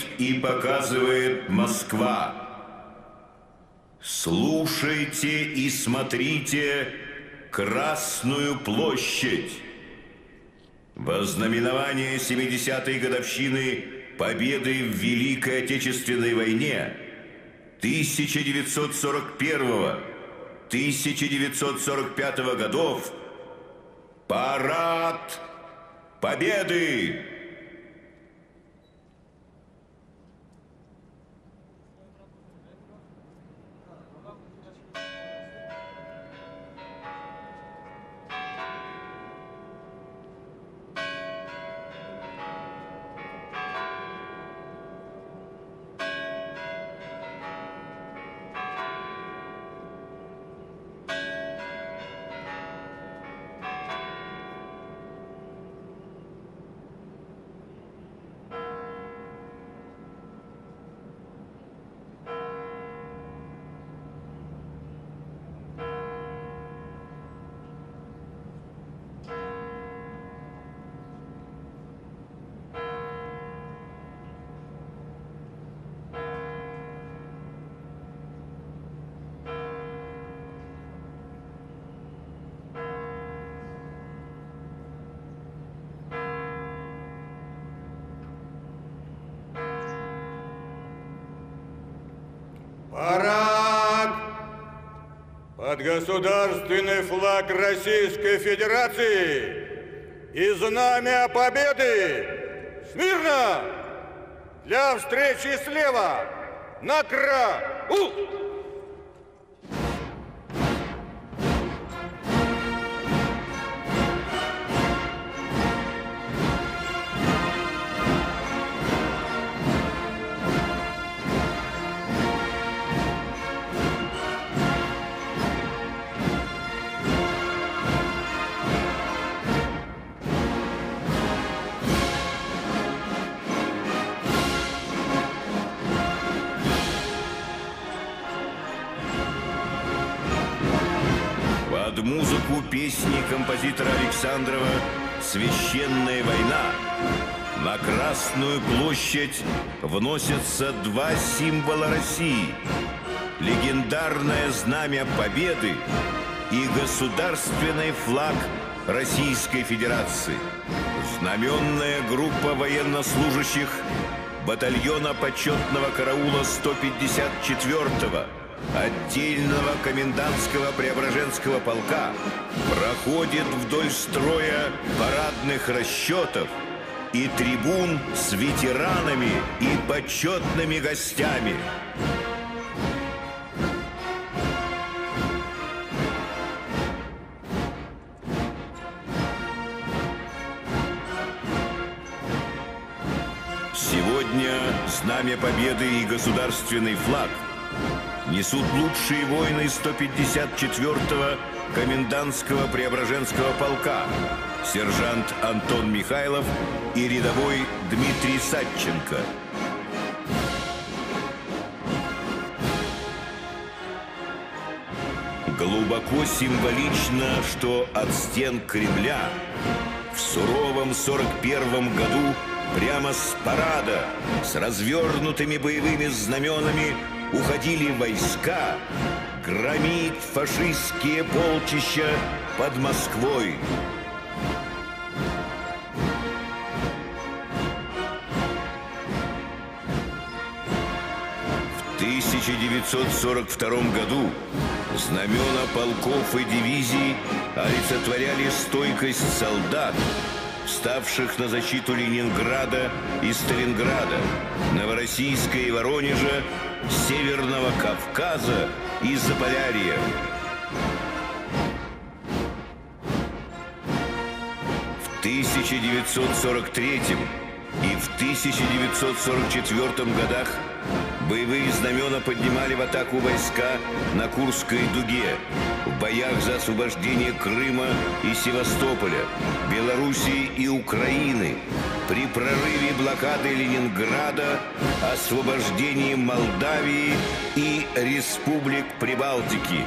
говорит и показывает Москва. Слушайте и смотрите Красную площадь. Во знаменование 70-й годовщины победы в Великой Отечественной войне 1941-1945 годов парад Победы! Парад под государственный флаг Российской Федерации и знамя Победы. Смирно! Для встречи слева! На краю! Под музыку песни композитора Александрова «Священная война» на Красную площадь вносятся два символа России: легендарное знамя Победы и государственный флаг Российской Федерации. Знаменная группа военнослужащих батальона почетного караула 154-го отдельного комендантского Преображенского полка проходит вдоль строя парадных расчетов и трибун с ветеранами и почетными гостями. Сегодня знамя Победы и государственный флаг несут лучшие воины 154-го комендантского Преображенского полка, сержант Антон Михайлов и рядовой Дмитрий Садченко. Глубоко символично, что от стен Кремля в суровом 41-м году прямо с парада с развернутыми боевыми знаменами уходили войска громить фашистские полчища под Москвой. В 1942 году знамена полков и дивизий олицетворяли стойкость солдат, вставших на защиту Ленинграда и Сталинграда, Новороссийска и Воронежа, Северного Кавказа и Заполярья. В 1943 и в 1944 годах боевые знамена поднимали в атаку войска на Курской дуге, в боях за освобождение Крыма и Севастополя, Белоруссии и Украины, при прорыве блокады Ленинграда, освобождении Молдавии и республик Прибалтики.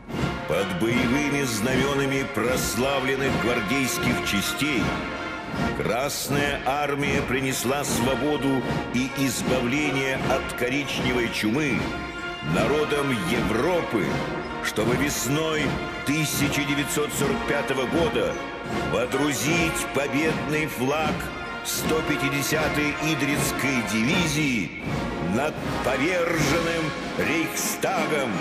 Под боевыми знаменами прославленных гвардейских частей Красная армия принесла свободу и избавление от коричневой чумы народам Европы, чтобы весной 1945 года водрузить победный флаг 150-й Идрицкой дивизии над поверженным Рейхстагом.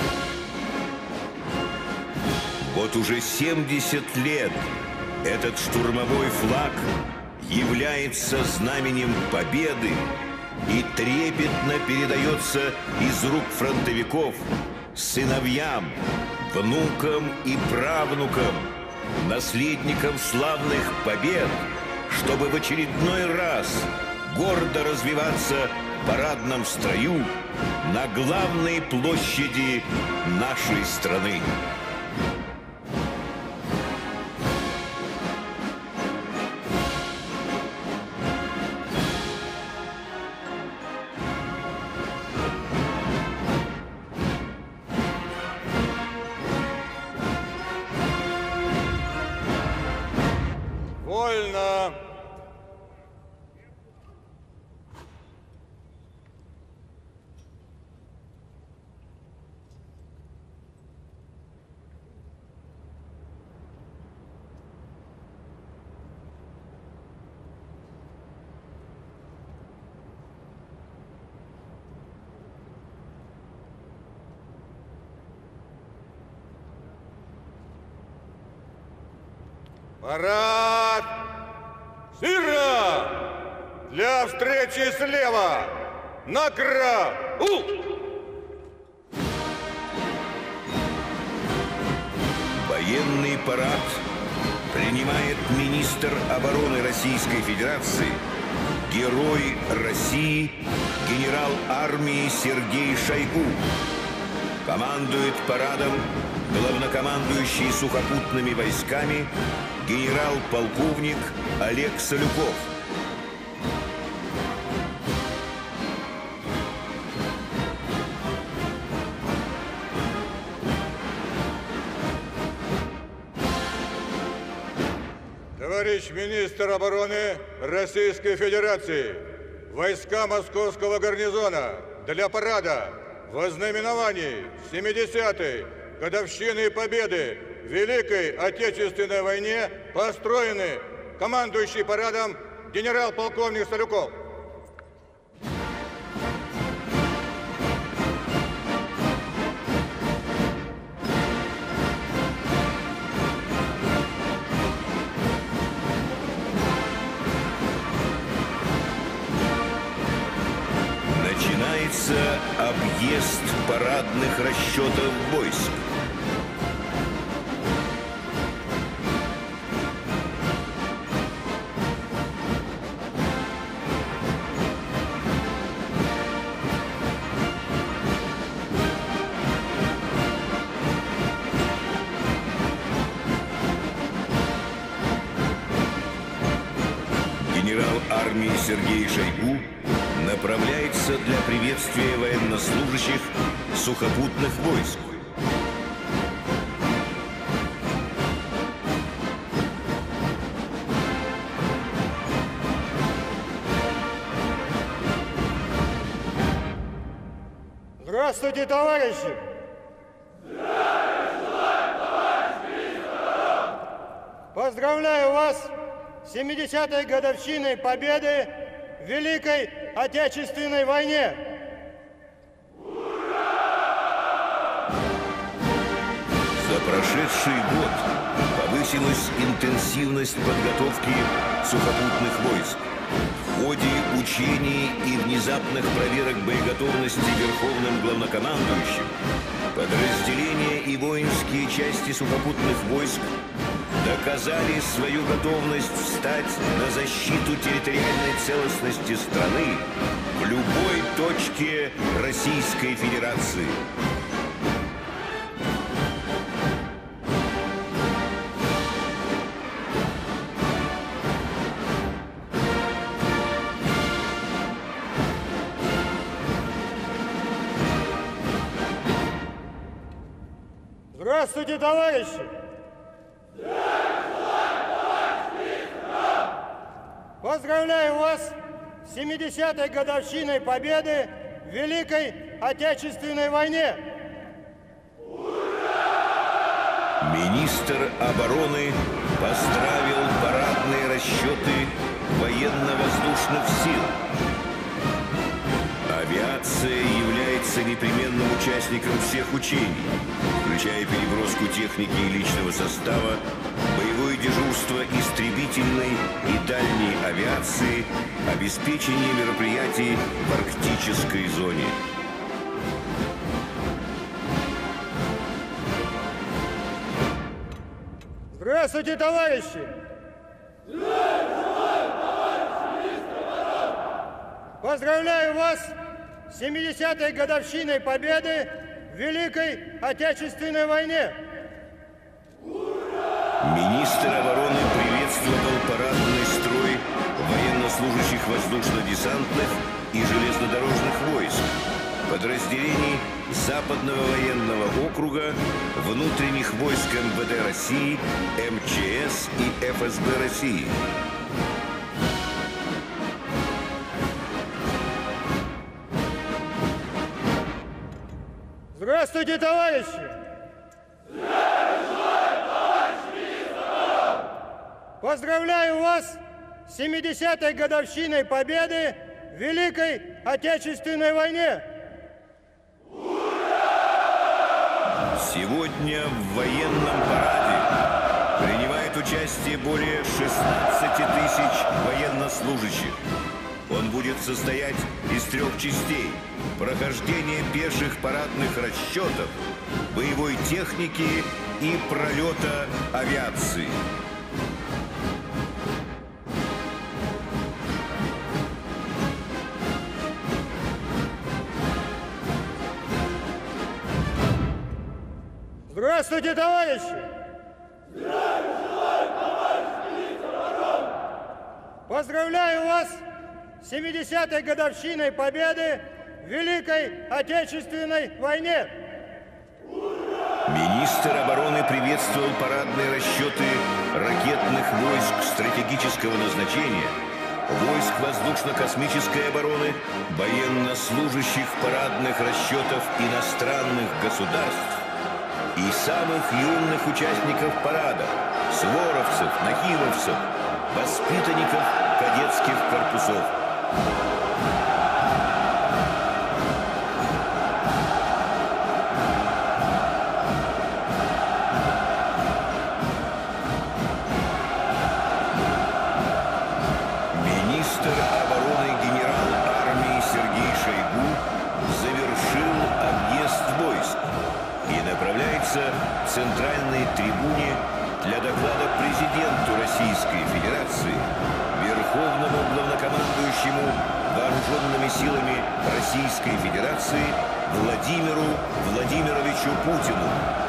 Вот уже 70 лет этот штурмовой флаг является знаменем победы и трепетно передается из рук фронтовиков сыновьям, внукам и правнукам, наследникам славных побед, чтобы в очередной раз гордо развиваться в парадном строю на главной площади нашей страны. Вольно. Парад! Смирно! Для встречи слева! Направо! Военный парад принимает министр обороны Российской Федерации, герой России, генерал армии Сергей Шойгу. Командует парадом главнокомандующий сухопутными войсками генерал-полковник Олег Салюков. Товарищ министр обороны Российской Федерации, войска Московского гарнизона для парада в ознаменовании 70-й годовщины победы в Великой Отечественной войне построены командующий парадом генерал-полковник Салюков. Начинается объезд парадных расчетов войск. Генерал армии Сергей Шойгу направляется для приветствия военнослужащих сухопутных войск. Здравствуйте, товарищи! Поздравляю вас с 70-й годовщиной победы в Великой Отечественной войне! За прошедший год повысилась интенсивность подготовки сухопутных войск. В ходе учений и внезапных проверок боеготовности Верховным главнокомандующим подразделения и воинские части сухопутных войск доказали свою готовность встать на защиту территориальной целостности страны в любой точке Российской Федерации. Здравствуйте, товарищи! Поздравляю вас с 70-й годовщиной победы в Великой Отечественной войне! Министр обороны поздравил парадные расчеты военно-воздушных сил. Авиация является непременным участником всех учений, включая переброску техники и личного состава, боевое дежурство истребительной и дальней авиации, обеспечение мероприятий в арктической зоне. Здравствуйте, товарищи! Поздравляю вас с 70-й годовщиной победы в Великой Отечественной войне! Министр обороны приветствовал парадный строй военнослужащих воздушно-десантных и железнодорожных войск, подразделений Западного военного округа, внутренних войск МВД России, МЧС и ФСБ России. Здравствуйте, товарищи! Поздравляю вас с 70-й годовщиной победы в Великой Отечественной войне! Сегодня в военном параде принимает участие более 16 тысяч военнослужащих. Он будет состоять из 3 частей: прохождение пеших парадных расчетов, боевой техники и пролета авиации. Здравствуйте, товарищи! Поздравляю вас с 70-й годовщиной победы в Великой Отечественной войне! Министр обороны приветствовал парадные расчеты ракетных войск стратегического назначения, войск воздушно-космической обороны, военнослужащих парадных расчетов иностранных государств и самых юных участников парада, суворовцев, нахимовцев, воспитанников кадетских корпусов. Министр обороны генерал армии Сергей Шойгу завершил объезд войск и направляется к центральной трибуне для доклада президенту Российской Федерации, Верховному главнокомандующему Вооруженными силами Российской Федерации Владимиру Владимировичу Путину.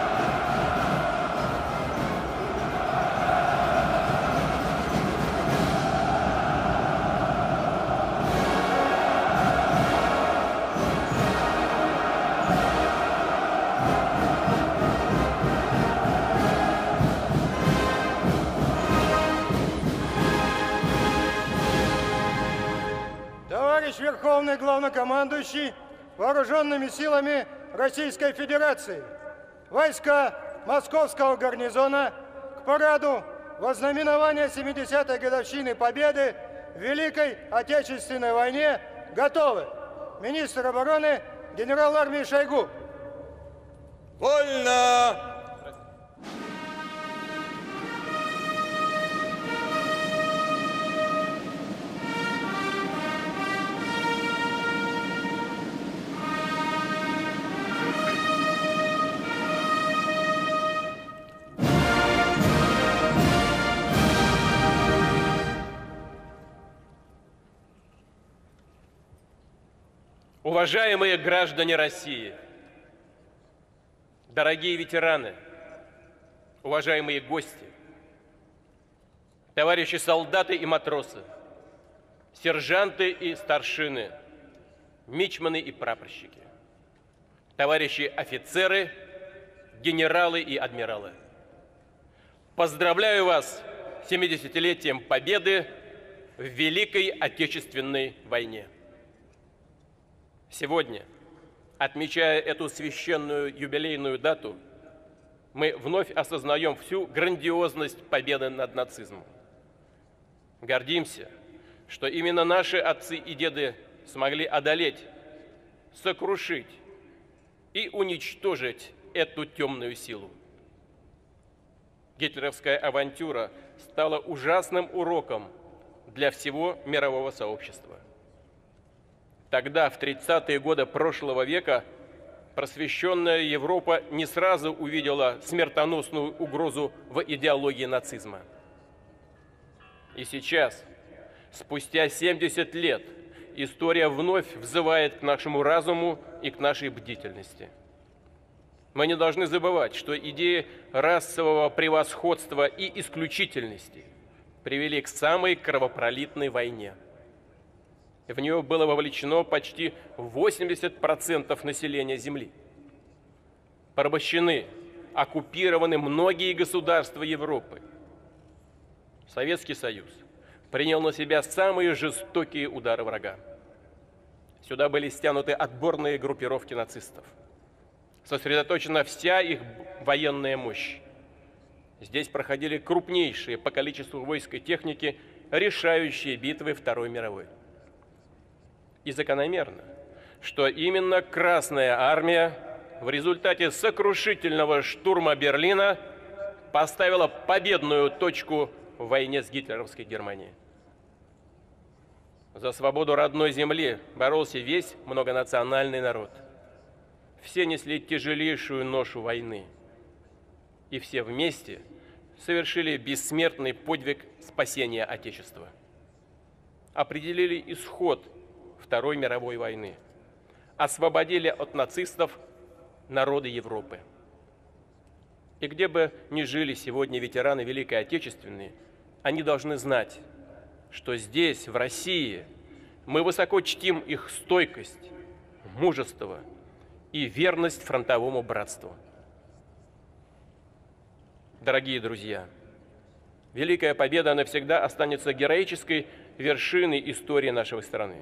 Товарищ Верховный Главнокомандующий Вооруженными силами Российской Федерации, войска Московского гарнизона к параду вознаменования 70-й годовщины Победы в Великой Отечественной войне готовы. Министр обороны генерал армии Шойгу. Вольно! Уважаемые граждане России, дорогие ветераны, уважаемые гости, товарищи солдаты и матросы, сержанты и старшины, мичманы и прапорщики, товарищи офицеры, генералы и адмиралы. Поздравляю вас с 70-летием Победы в Великой Отечественной войне. Сегодня, отмечая эту священную юбилейную дату, мы вновь осознаем всю грандиозность победы над нацизмом. Гордимся, что именно наши отцы и деды смогли одолеть, сокрушить и уничтожить эту темную силу. Гитлеровская авантюра стала ужасным уроком для всего мирового сообщества. Тогда, в 30-е годы прошлого века, просвещенная Европа не сразу увидела смертоносную угрозу в идеологии нацизма. И сейчас, спустя 70 лет, история вновь взывает к нашему разуму и к нашей бдительности. Мы не должны забывать, что идеи расового превосходства и исключительности привели к самой кровопролитной войне. В нее было вовлечено почти 80% населения Земли. Порабощены, оккупированы многие государства Европы. Советский Союз принял на себя самые жестокие удары врага. Сюда были стянуты отборные группировки нацистов. Сосредоточена вся их военная мощь. Здесь проходили крупнейшие по количеству войск и техники решающие битвы Второй мировой. И закономерно, что именно Красная армия в результате сокрушительного штурма Берлина поставила победную точку в войне с гитлеровской Германией. За свободу родной земли боролся весь многонациональный народ. Все несли тяжелейшую ношу войны. И все вместе совершили бессмертный подвиг спасения Отечества. Определили исход Второй мировой войны. Освободили от нацистов народы Европы. И где бы ни жили сегодня ветераны Великой Отечественной, они должны знать, что здесь, в России, мы высоко чтим их стойкость, мужество и верность фронтовому братству. Дорогие друзья, Великая Победа навсегда останется героической вершиной истории нашей страны.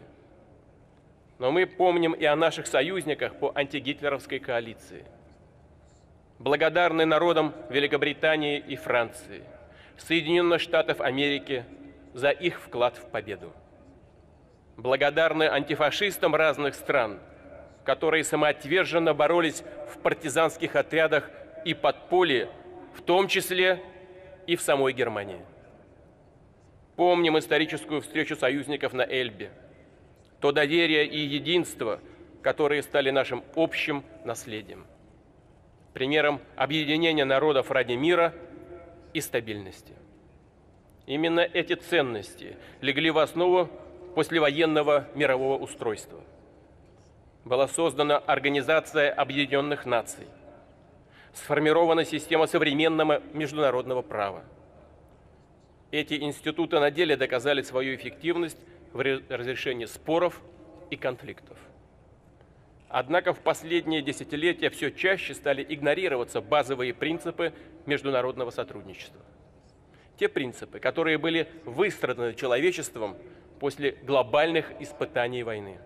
Но мы помним и о наших союзниках по антигитлеровской коалиции. Благодарны народам Великобритании и Франции, Соединенных Штатов Америки за их вклад в победу. Благодарны антифашистам разных стран, которые самоотверженно боролись в партизанских отрядах и подполье, в том числе и в самой Германии. Помним историческую встречу союзников на Эльбе, то доверие и единство, которые стали нашим общим наследием, примером объединения народов ради мира и стабильности. Именно эти ценности легли в основу послевоенного мирового устройства. Была создана Организация Объединенных Наций, сформирована система современного международного права. Эти институты на деле доказали свою эффективность в разрешении споров и конфликтов. Однако в последние десятилетия все чаще стали игнорироваться базовые принципы международного сотрудничества. Те принципы, которые были выстраданы человечеством после глобальных испытаний войны.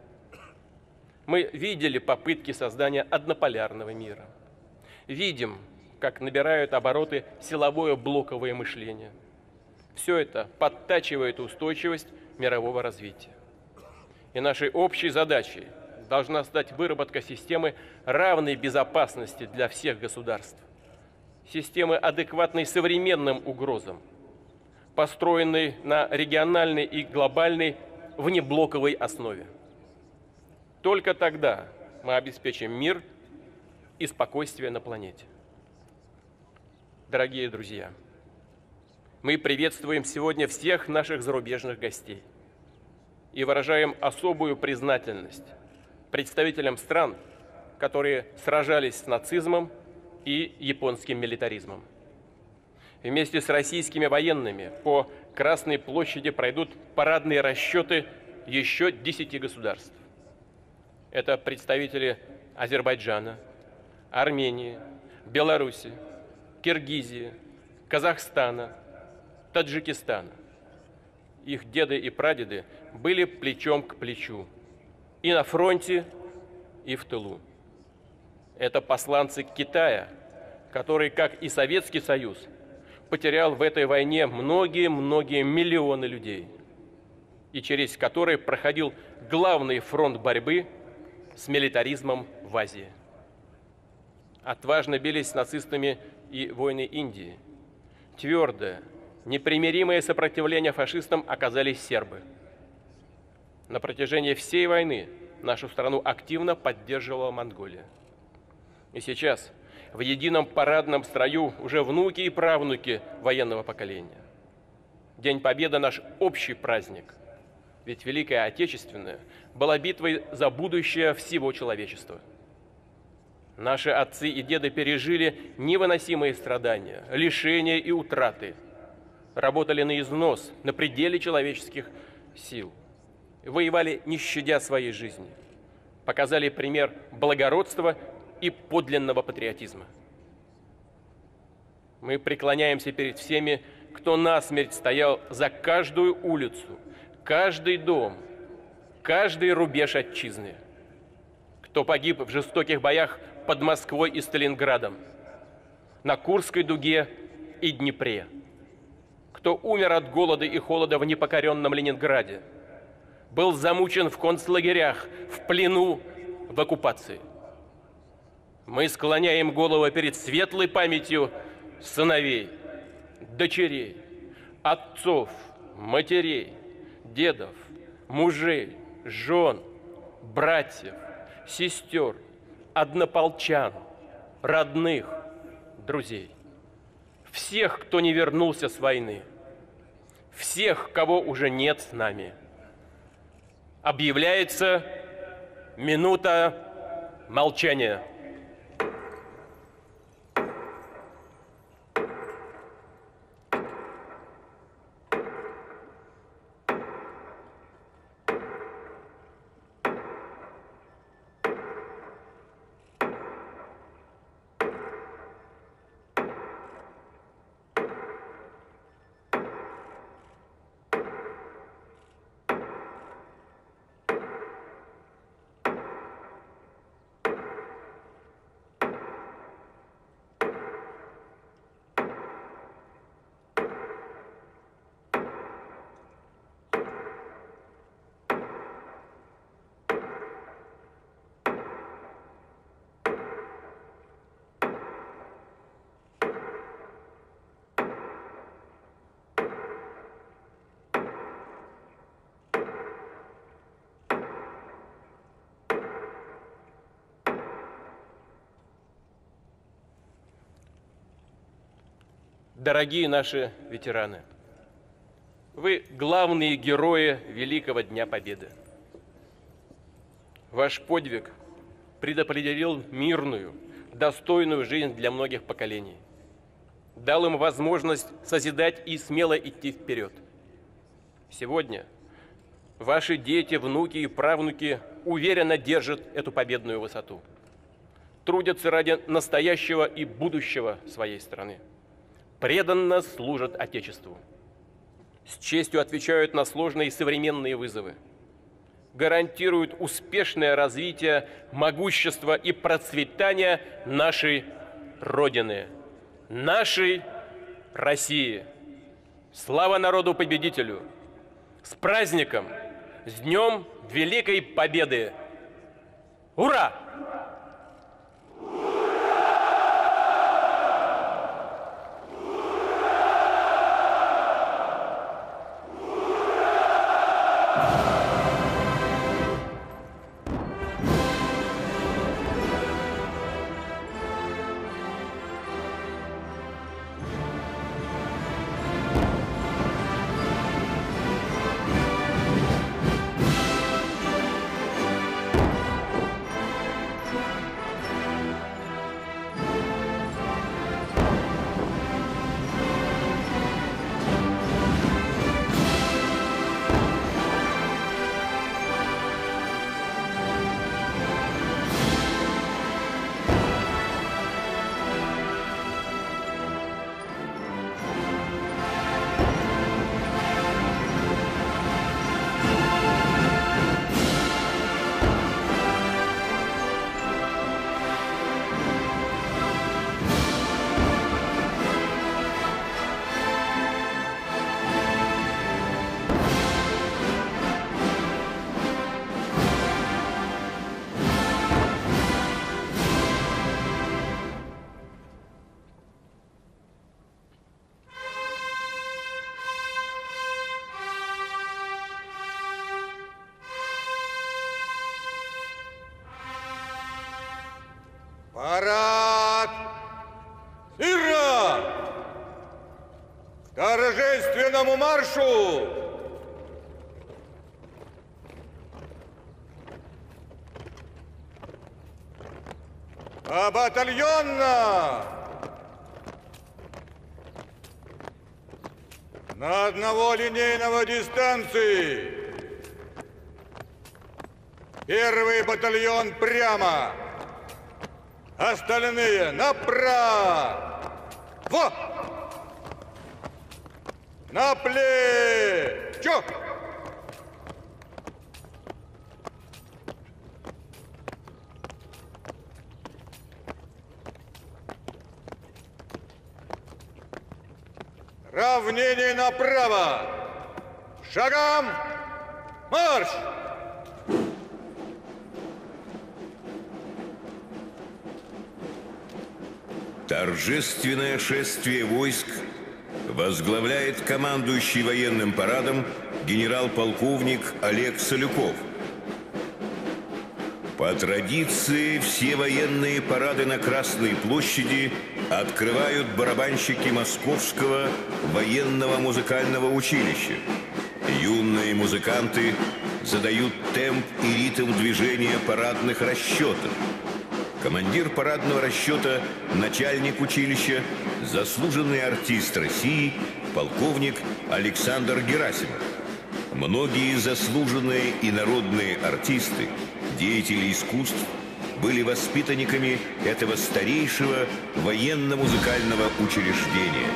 Мы видели попытки создания однополярного мира. Видим, как набирают обороты силовое блоковое мышление. Все это подтачивает устойчивость мирового развития. И нашей общей задачей должна стать выработка системы равной безопасности для всех государств, системы, адекватной современным угрозам, построенной на региональной и глобальной внеблоковой основе. Только тогда мы обеспечим мир и спокойствие на планете. Дорогие друзья, мы приветствуем сегодня всех наших зарубежных гостей и выражаем особую признательность представителям стран, которые сражались с нацизмом и японским милитаризмом. Вместе с российскими военными по Красной площади пройдут парадные расчеты еще 10 государств. Это представители Азербайджана, Армении, Беларуси, Киргизии, Казахстана, Таджикистана. их деды и прадеды были плечом к плечу и на фронте, и в тылу. Это посланцы Китая, который, как и Советский Союз, потерял в этой войне многие-многие миллионы людей, и через который проходил главный фронт борьбы с милитаризмом в Азии. Отважно бились с нацистами и воины Индии. Твердое, непримиримое сопротивление фашистам оказали сербы. На протяжении всей войны нашу страну активно поддерживала Монголия. И сейчас в едином парадном строю уже внуки и правнуки военного поколения. День Победы – наш общий праздник, ведь Великая Отечественная была битвой за будущее всего человечества. Наши отцы и деды пережили невыносимые страдания, лишения и утраты, работали на износ, на пределе человеческих сил, воевали не щадя своей жизни, показали пример благородства и подлинного патриотизма. Мы преклоняемся перед всеми, кто насмерть стоял за каждую улицу, каждый дом, каждый рубеж отчизны, кто погиб в жестоких боях под Москвой и Сталинградом, на Курской дуге и Днепре, кто умер от голода и холода в непокоренном Ленинграде, был замучен в концлагерях, в плену, в оккупации. Мы склоняем голову перед светлой памятью сыновей, дочерей, отцов, матерей, дедов, мужей, жен, братьев, сестер, однополчан, родных, друзей. Всех, кто не вернулся с войны, всех, кого уже нет с нами. Объявляется минута молчания. Дорогие наши ветераны, вы главные герои Великого Дня Победы. Ваш подвиг предопределил мирную, достойную жизнь для многих поколений, дал им возможность созидать и смело идти вперед. Сегодня ваши дети, внуки и правнуки уверенно держат эту победную высоту, трудятся ради настоящего и будущего своей страны, преданно служат Отечеству, с честью отвечают на сложные современные вызовы, гарантируют успешное развитие, могущество и процветание нашей Родины, нашей России. Слава народу-победителю! С праздником! С Днем Великой Победы! Ура! Парад! Ира! К торжественному маршу! А батальонно! На одного линейного дистанции! Первый батальон прямо! Остальные направо! На плечо! Равнение направо! Шагом марш! Торжественное шествие войск возглавляет командующий военным парадом генерал-полковник Олег Солюков. По традиции, все военные парады на Красной площади открывают барабанщики Московского военного музыкального училища. Юные музыканты задают темп и ритм движения парадных расчетов. Командир парадного расчета, начальник училища, заслуженный артист России, полковник Александр Герасимов. Многие заслуженные и народные артисты, деятели искусств, были воспитанниками этого старейшего военно-музыкального учреждения.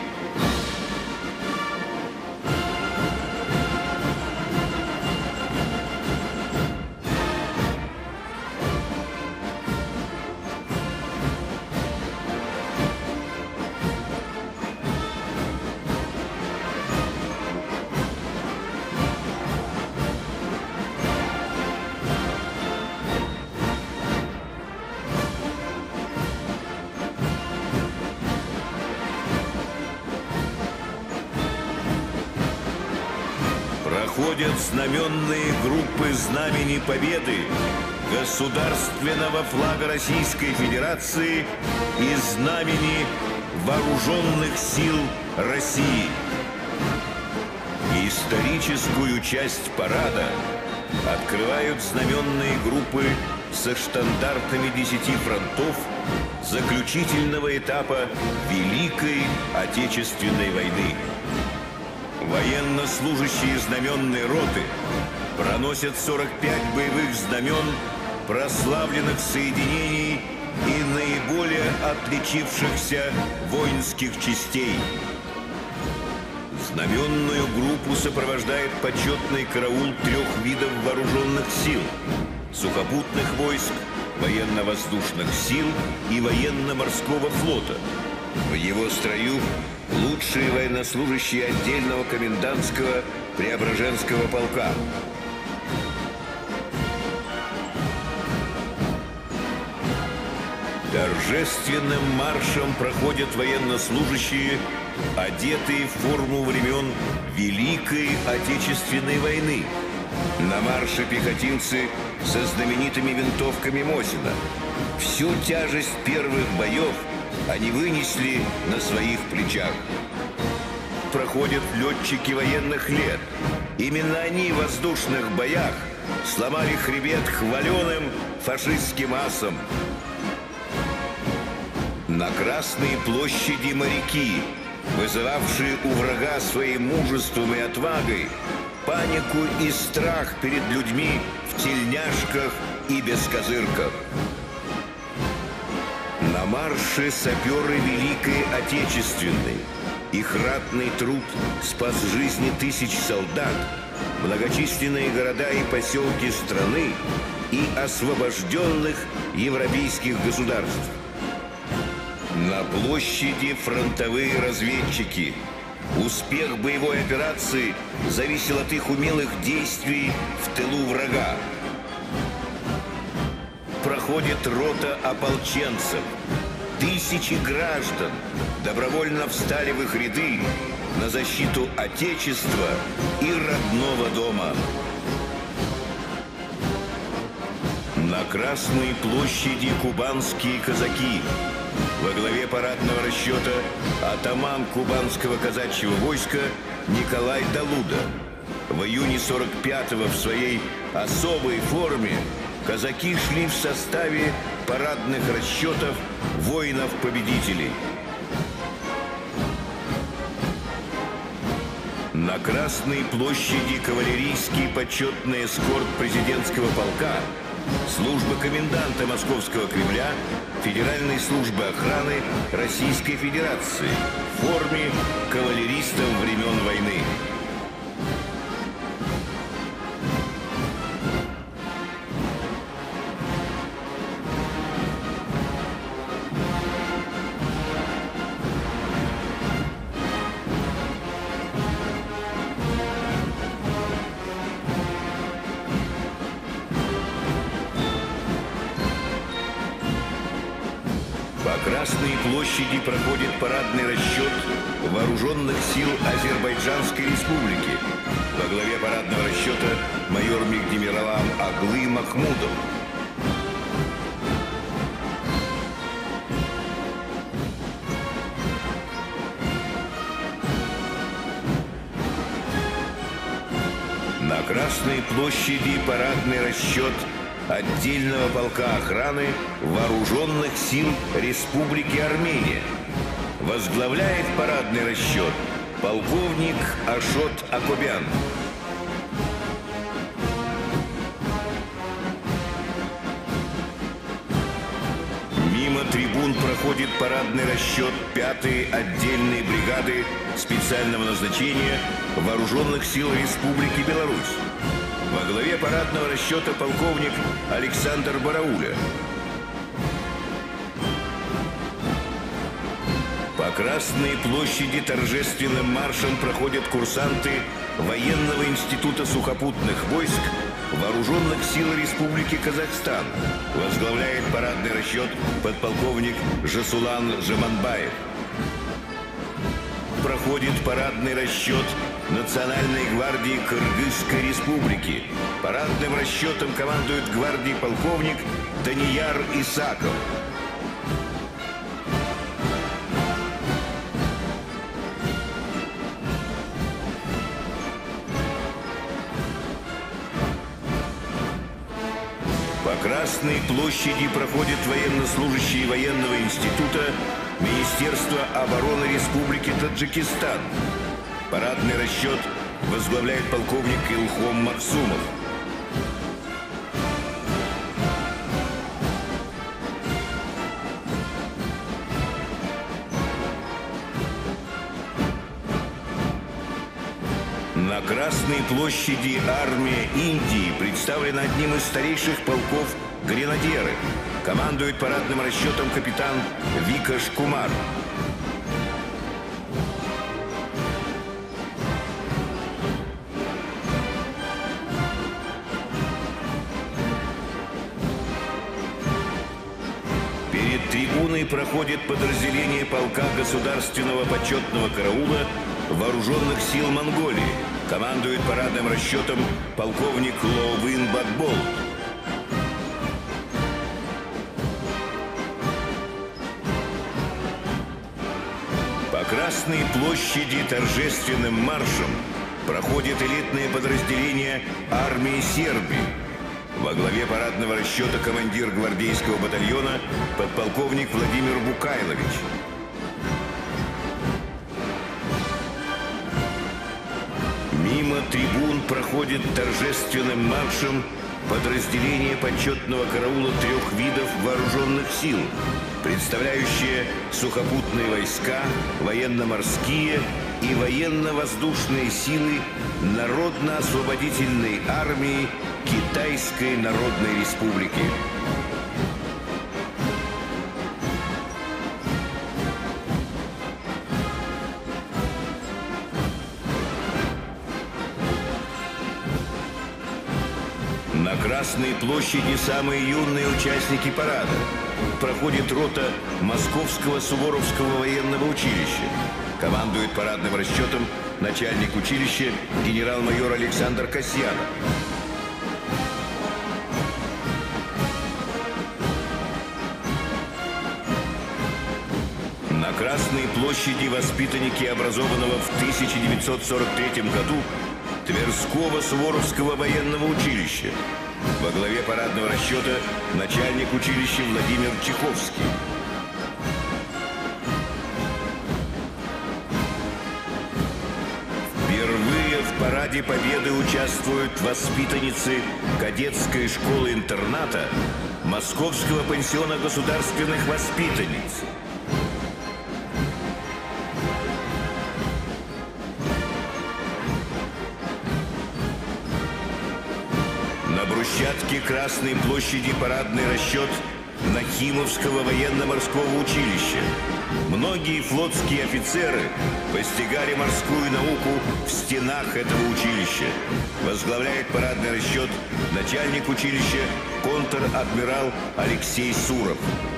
Проходят знаменные группы Знамени Победы, государственного флага Российской Федерации и знамени Вооруженных сил России. Историческую часть парада открывают знаменные группы со штандартами 10 фронтов заключительного этапа Великой Отечественной войны. Военнослужащие знаменной роты проносят 45 боевых знамен прославленных соединений и наиболее отличившихся воинских частей. Знаменную группу сопровождает почетный караул 3 видов вооруженных сил: сухопутных войск, военно-воздушных сил и военно-морского флота. В его строю лучшие военнослужащие отдельного комендантского Преображенского полка. Торжественным маршем проходят военнослужащие, одетые в форму времен Великой Отечественной войны. На марше пехотинцы со знаменитыми винтовками Мосина. Всю тяжесть первых боев они вынесли на своих плечах. Проходят летчики военных лет. Именно они в воздушных боях сломали хребет хваленым фашистским асам. На Красной площади моряки, вызывавшие у врага своим мужеством и отвагой панику и страх перед людьми в тельняшках и бескозырках. На марше саперы Великой Отечественной. Их ратный труд спас жизни тысяч солдат, многочисленные города и поселки страны и освобожденных европейских государств. На площади фронтовые разведчики. Успех боевой операции зависел от их умелых действий в тылу врага. Проходит рота ополченцев. Тысячи граждан добровольно встали в их ряды на защиту Отечества и родного дома. На Красной площади кубанские казаки. Во главе парадного расчета атаман кубанского казачьего войска Николай Далуда. В июне 45-го в своей особой форме казаки шли в составе парадных расчетов воинов-победителей. На Красной площади кавалерийский почетный эскорт президентского полка, служба коменданта Московского Кремля, Федеральной службы охраны Российской Федерации в форме кавалеристов времен войны. По Красной площади проходит парадный расчет Вооруженных сил Азербайджанской Республики. Во главе парадного расчета майор Мигдемиралам Аглы Махмудов. На Красной площади парадный расчет отдельного полка охраны Вооруженных сил Республики Армения. Возглавляет парадный расчет полковник Ашот Акобян. Мимо трибун проходит парадный расчет 5-й отдельной бригады специального назначения Вооруженных сил Республики Беларусь. Во главе парадного расчета полковник Александр Барауля. По Красной площади торжественным маршем проходят курсанты Военного института сухопутных войск Вооруженных сил Республики Казахстан. Возглавляет парадный расчет подполковник Жасулан Жаманбаев. Проходит парадный расчет Национальной гвардии Кыргызской Республики. Парадным расчетом командует гвардией полковник Данияр Исаков. По Красной площади проходят военнослужащие военного института Министерства обороны Республики Таджикистан. Парадный расчет возглавляет полковник Илхом Максумов. На Красной площади армия Индии представлена одним из старейших полков гренадеры. Командует парадным расчетом капитан Викаш Кумар. Перед трибуной проходит подразделение полка государственного почетного караула Вооруженных сил Монголии. Командует парадным расчетом полковник Лоувин Батбол. По Красной площади торжественным маршем проходит элитное подразделение армии Сербии. Во главе парадного расчета командир гвардейского батальона подполковник Владимир Букайлович. Мимо трибун проходит торжественным маршем подразделение почетного караула 3 видов вооруженных сил, представляющие сухопутные войска, военно-морские и военно-воздушные силы Народно-освободительной армии Китайской Народной Республики. На Красной площади самые юные участники парада. Проходит рота Московского Суворовского военного училища. Командует парадным расчетом начальник училища генерал-майор Александр Касьянов. Красной площади воспитанники образованного в 1943 году Тверского Суворовского военного училища. Во главе парадного расчета начальник училища Владимир Чеховский. Впервые в параде Победы участвуют воспитанницы кадетской школы-интерната Московского пансиона государственных воспитанниц. На брусчатке Красной площади парадный расчет Нахимовского военно-морского училища. Многие флотские офицеры постигали морскую науку в стенах этого училища. Возглавляет парадный расчет начальник училища контр-адмирал Алексей Суров.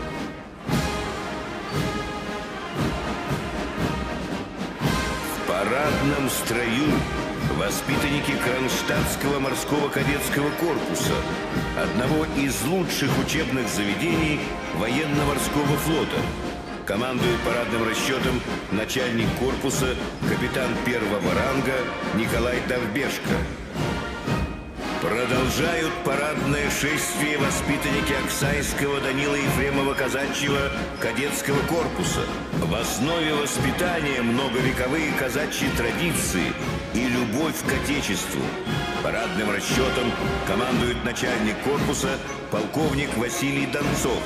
В парадном строю воспитанники Кронштадтского морского кадетского корпуса, одного из лучших учебных заведений военно-морского флота. Командует парадным расчетом начальник корпуса, капитан первого ранга Николай Довбешко. Продолжают парадное шествие воспитанники Оксайского Данила Ефремова-Казачьего кадетского корпуса. В основе воспитания многовековые казачьи традиции и любовь к Отечеству. Парадным расчетом командует начальник корпуса полковник Василий Донцов.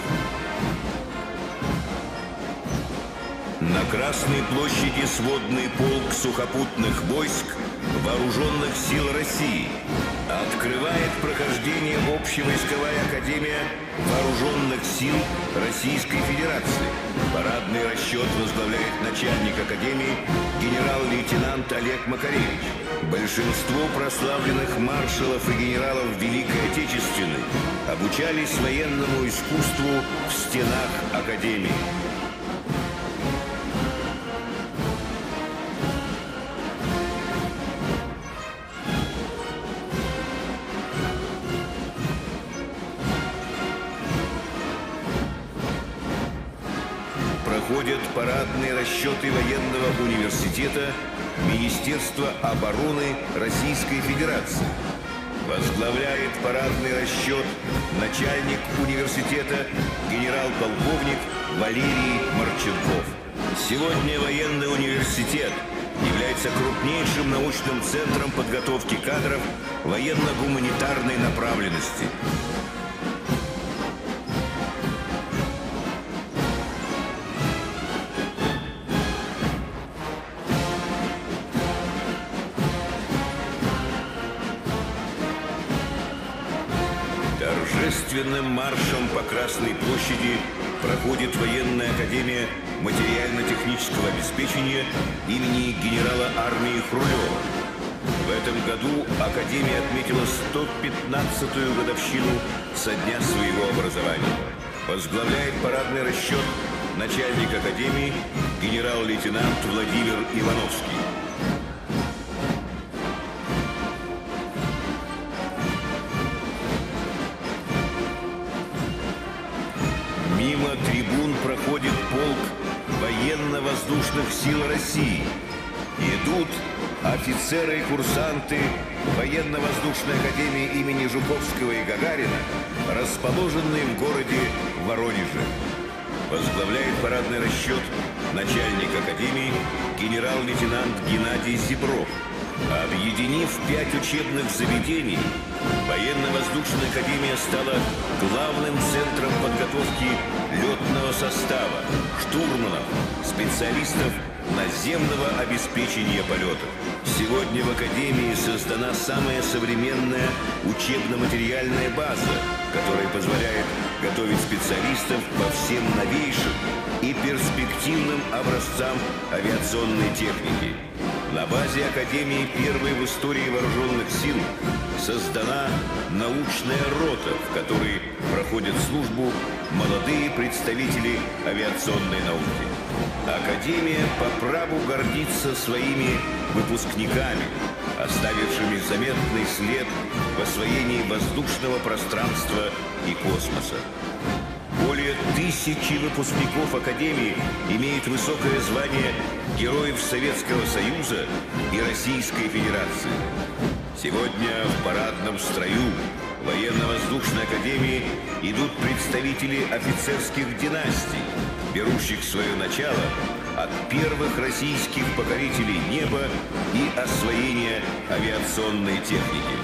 На Красной площади сводный полк сухопутных войск Вооруженных сил России. Открывает прохождение Общевойсковая академия Вооруженных сил Российской Федерации. Парадный расчет возглавляет начальник академии генерал-лейтенант Олег Макаревич. Большинство прославленных маршалов и генералов Великой Отечественной обучались военному искусству в стенах академии. Проходят парадные расчеты военного университета Министерства обороны Российской Федерации. Возглавляет парадный расчет начальник университета генерал-полковник Валерий Марченков. Сегодня военный университет является крупнейшим научным центром подготовки кадров военно-гуманитарной направленности. Торжественным маршем по Красной площади проходит военная академия материально-технического обеспечения имени генерала армии Хрулева. В этом году академия отметила 115-ю годовщину со дня своего образования. Возглавляет парадный расчет начальник академии генерал-лейтенант Владимир Ивановский. Мимо трибун проходит полк военно-воздушных сил России. Идут офицеры и курсанты военно-воздушной академии имени Жуковского и Гагарина, расположенные в городе Воронеже. Возглавляет парадный расчет начальник академии генерал-лейтенант Геннадий Зебров. Объединив 5 учебных заведений, военно-воздушная академия стала главным центром подготовки летного состава, штурманов, специалистов наземного обеспечения полетов. Сегодня в академии создана самая современная учебно-материальная база, которая позволяет готовить специалистов по всем новейшим и перспективным образцам авиационной техники. На базе Академии первой в истории вооруженных сил создана научная рота, в которой проходят службу молодые представители авиационной науки. Академия по праву гордится своими выпускниками, оставившими заметный след в освоении воздушного пространства и космоса. Более более 1000 выпускников Академии имеют высокое звание Героев Советского Союза и Российской Федерации. Сегодня в парадном строю Военно-воздушной академии идут представители офицерских династий, берущих свое начало от первых российских покорителей неба и освоения авиационной техники.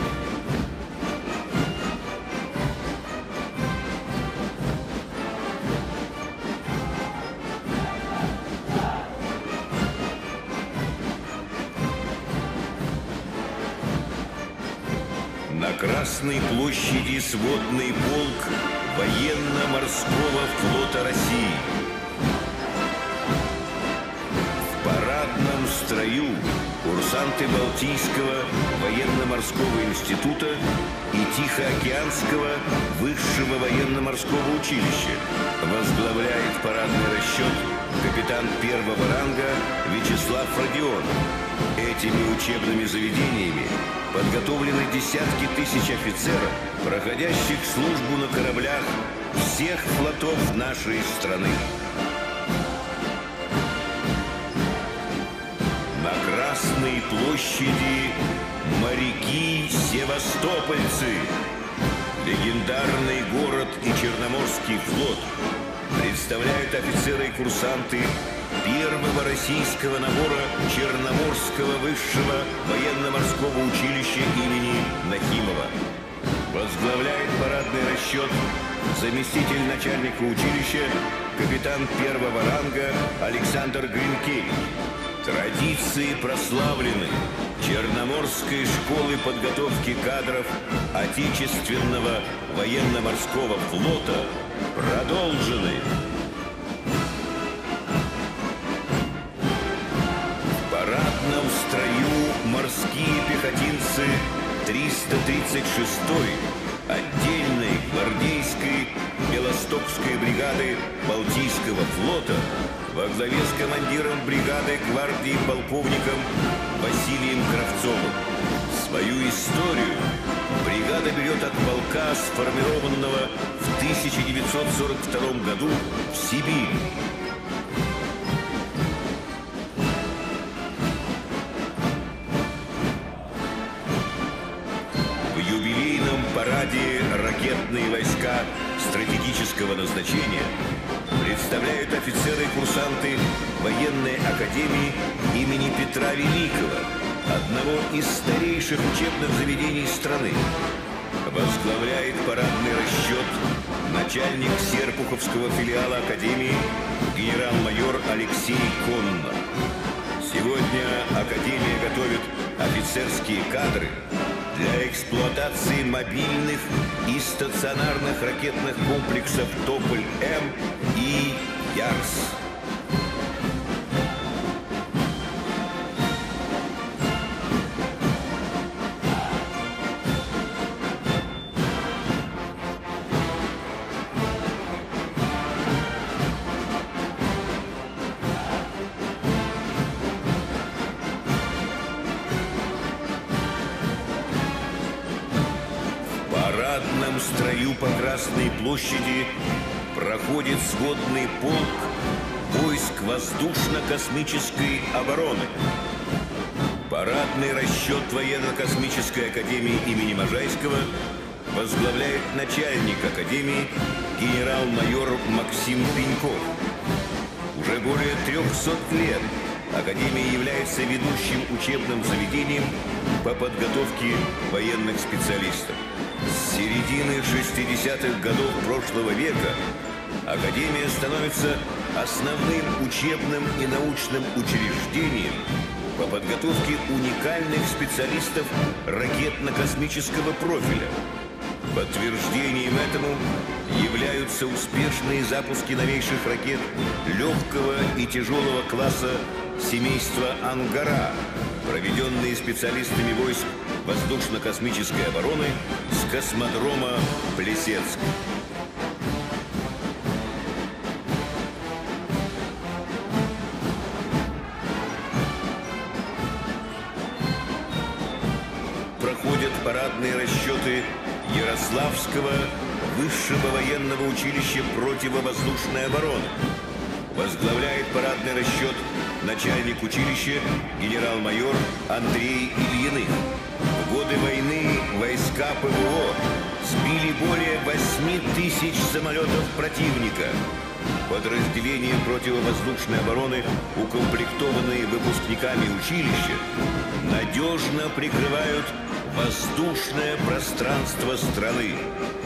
На Красной площади сводный полк Военно-морского флота России. В парадном строю курсанты Балтийского военно-морского института и Тихоокеанского высшего военно-морского училища. Возглавляет парадный расчет капитан первого ранга Вячеслав Родионов. Этими учебными заведениями подготовлены десятки тысяч офицеров, проходящих службу на кораблях всех флотов нашей страны. На Красной площади моряки-севастопольцы, легендарный город и Черноморский флот представляют офицеры и курсанты первого российского набора Черноморского высшего военно-морского училища имени Нахимова. Возглавляет парадный расчет заместитель начальника училища, капитан первого ранга Александр Гринкевич. Традиции прославлены Черноморской школы подготовки кадров Отечественного военно-морского флота продолжены. В парадном строю морские пехотинцы 336-й отдельной гвардейской Белостокской бригады Балтийского флота во главе с командиром бригады гвардии полковником Василием Кравцовым. Свою историю бригада берет от полка, сформированного в 1942 году в Сибири. В юбилейном параде ракетные войска стратегического назначения представляют офицеры и курсанты военной академии имени Петра Великого, одного из старейших учебных заведений страны. Возглавляет парадный расчет начальник Серпуховского филиала академии генерал-майор Алексей Коннов. Сегодня академия готовит офицерские кадры для эксплуатации мобильных и стационарных ракетных комплексов «Тополь-М» и «Ярс». В парадном строю по Красной площади проходит сводный полк войск воздушно-космической обороны. Парадный расчет военно-космической академии имени Можайского возглавляет начальник академии генерал-майор Максим Пеньков. Уже более 300 лет академия является ведущим учебным заведением по подготовке военных специалистов. С середины 60-х годов прошлого века академия становится основным учебным и научным учреждением по подготовке уникальных специалистов ракетно-космического профиля. Подтверждением этому являются успешные запуски новейших ракет легкого и тяжелого класса семейства «Ангара», проведенные специалистами войск воздушно-космической обороны с космодрома Плесецк. Проходят парадные расчеты Ярославского высшего военного училища противовоздушной обороны. Возглавляет парадный расчет начальник училища генерал-майор Андрей Ильиных. В годы войны войска ПВО сбили более 8000 самолетов противника. Подразделения противовоздушной обороны, укомплектованные выпускниками училища, надежно прикрывают воздушное пространство страны.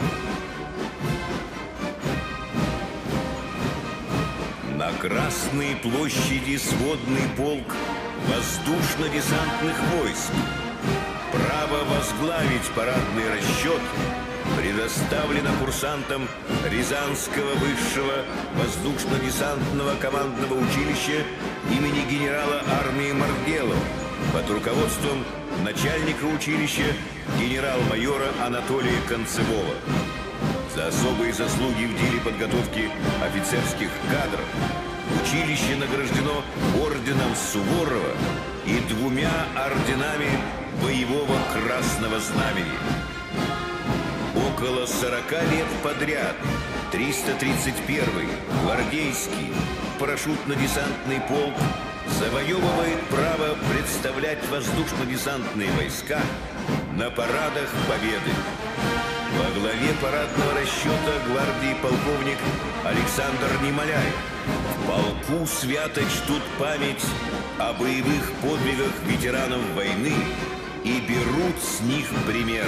На Красной площади сводный полк воздушно-десантных войск. Право возглавить парадный расчет предоставлено курсантам Рязанского высшего воздушно-десантного командного училища имени генерала армии Маргелова под руководством начальника училища генерал-майора Анатолия Концевого. За особые заслуги в деле подготовки офицерских кадров училище награждено орденом Суворова и 2 орденами Боевого Красного Знамени. Около 40 лет подряд 331-й гвардейский парашютно-десантный полк завоевывает право представлять воздушно-десантные войска на парадах Победы. Во главе парадного расчета гвардии полковник Александр Немоляев. В полку свято чтут память о боевых подвигах ветеранов войны и берут с них пример.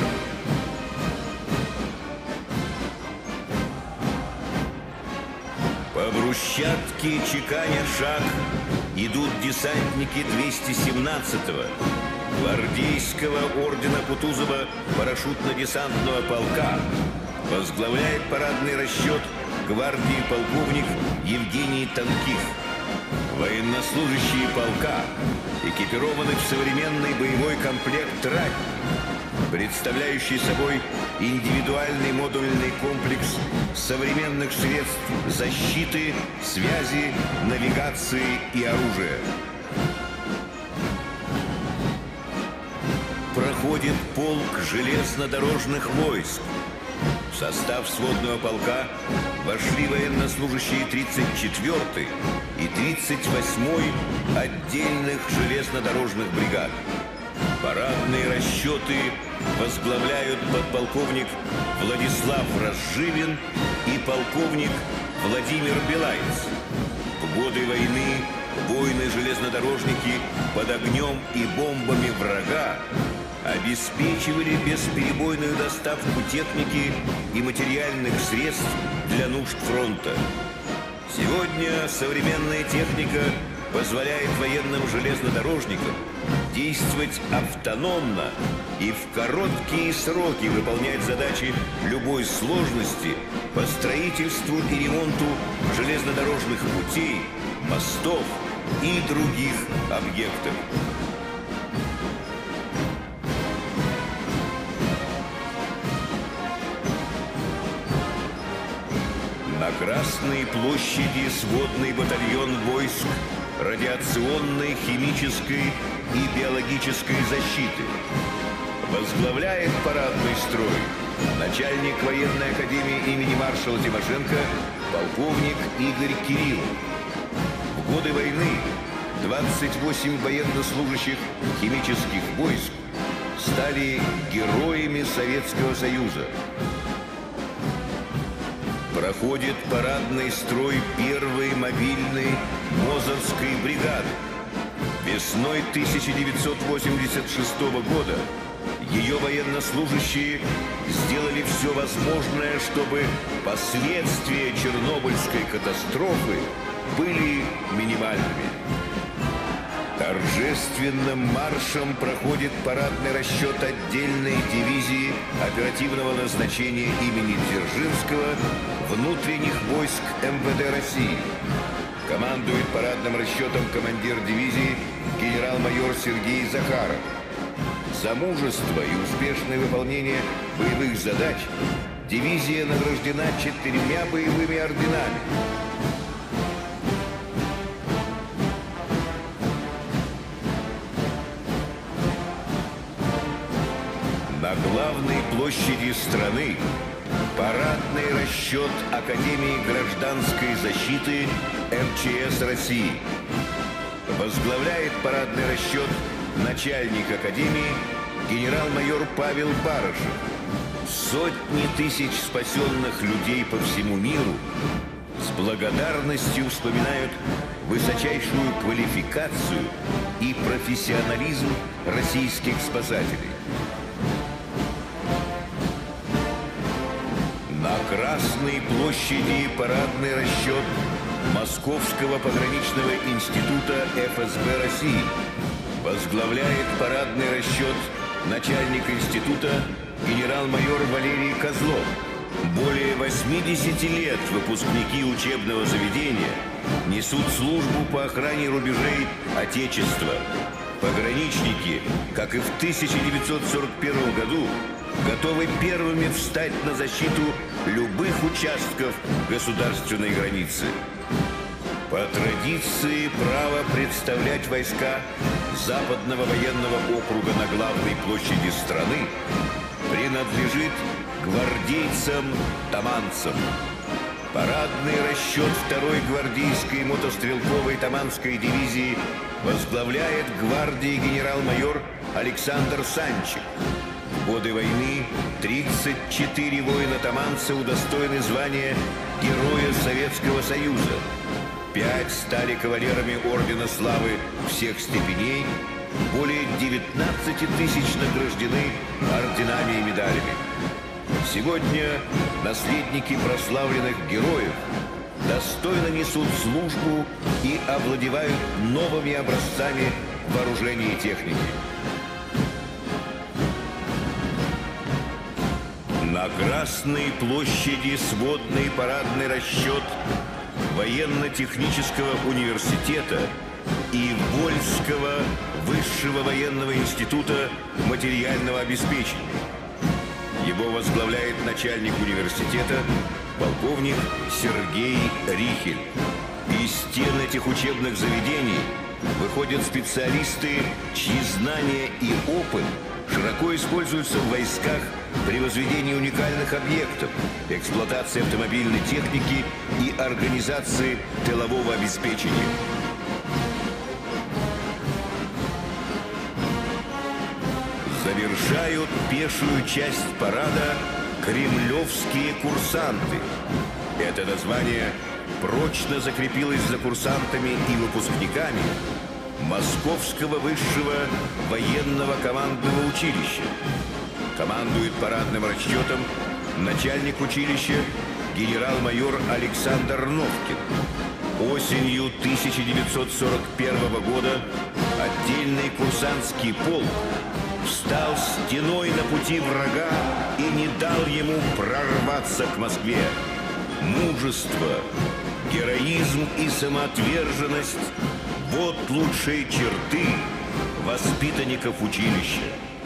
По брусчатке, чеканя шаг, идут десантники 217-го гвардейского ордена Кутузова парашютно-десантного полка. Возглавляет парадный расчет гвардии полковник Евгений Тонких. Военнослужащие полка экипированы в современный боевой комплект «Ратник», представляющий собой индивидуальный модульный комплекс современных средств защиты, связи, навигации и оружия. Проходит полк железнодорожных войск. В состав сводного полка вошли военнослужащие 34-й и 38-й отдельных железнодорожных бригад. Парадные расчеты возглавляют подполковник Владислав Разживин и полковник Владимир Белаец. В годы войны воины-железнодорожники под огнем и бомбами врага обеспечивали бесперебойную доставку техники и материальных средств для нужд фронта. Сегодня современная техника позволяет военным железнодорожникам действовать автономно и в короткие сроки выполнять задачи любой сложности по строительству и ремонту железнодорожных путей, мостов и других объектов. На Красной площади сводный батальон войск радиационной, химической и биологической защиты. Возглавляет парадный строй начальник военной академии имени маршала Тимошенко полковник Игорь Кириллов. В годы войны 28 военнослужащих химических войск стали героями Советского Союза. Проходит парадный строй первой мобильной Мозырской бригады. Весной 1986 года ее военнослужащие сделали все возможное, чтобы последствия Чернобыльской катастрофы были минимальными. Торжественным маршем проходит парадный расчет отдельной дивизии оперативного назначения имени Дзержинского внутренних войск МВД России. Командует парадным расчетом командир дивизии генерал-майор Сергей Захаров. За мужество и успешное выполнение боевых задач дивизия награждена 4 боевыми орденами. На На главной площади страны парадный расчет Академии гражданской защиты МЧС России. Возглавляет парадный расчет начальник Академии генерал-майор Павел Барышев. Сотни тысяч спасенных людей по всему миру с благодарностью вспоминают высочайшую квалификацию и профессионализм российских спасателей. На Красной площади парадный расчет Московского пограничного института ФСБ России. Возглавляет парадный расчет начальник института генерал-майор Валерий Козлов. Более 80 лет выпускники учебного заведения несут службу по охране рубежей Отечества. Пограничники, как и в 1941 году, готовы первыми встать на защиту любых участков государственной границы. По традиции право представлять войска Западного военного округа на главной площади страны принадлежит гвардейцам-таманцам. Парадный расчет 2-й гвардейской мотострелковой таманской дивизии возглавляет гвардии генерал-майор Александр Санчик. В годы войны 34 воина-таманца удостоены звания Героя Советского Союза. 5 стали кавалерами Ордена Славы всех степеней, более 19 тысяч награждены орденами и медалями. Сегодня наследники прославленных героев достойно несут службу и овладевают новыми образцами вооружения и техники. На Красной площади сводный парадный расчет Военно-технического университета и Вольского высшего военного института материального обеспечения. Его возглавляет начальник университета полковник Сергей Рихель. Из стен этих учебных заведений выходят специалисты, чьи знания и опыт широко используются в войсках при возведении уникальных объектов, эксплуатации автомобильной техники и организации тылового обеспечения. Завершают пешую часть парада кремлевские курсанты. Это название прочно закрепилось за курсантами и выпускниками Московского высшего военного командного училища. Командует парадным расчетом начальник училища генерал-майор Александр Новкин. Осенью 1941 года отдельный курсантский полк встал стеной на пути врага и не дал ему прорваться к Москве. Мужество, героизм и самоотверженность – вот лучшие черты воспитанников училища.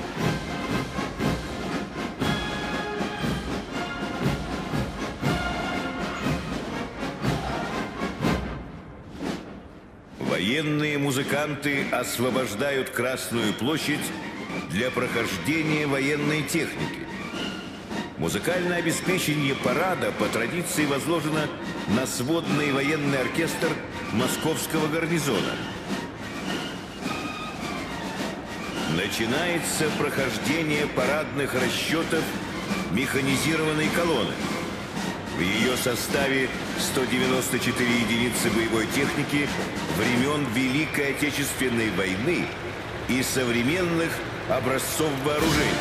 Военные музыканты освобождают Красную площадь для прохождения военной техники. Музыкальное обеспечение парада по традиции возложено на сводный военный оркестр Московского гарнизона. Начинается прохождение парадных расчетов механизированной колонны. В ее составе 194 единицы боевой техники времен Великой Отечественной войны и современных образцов вооружений.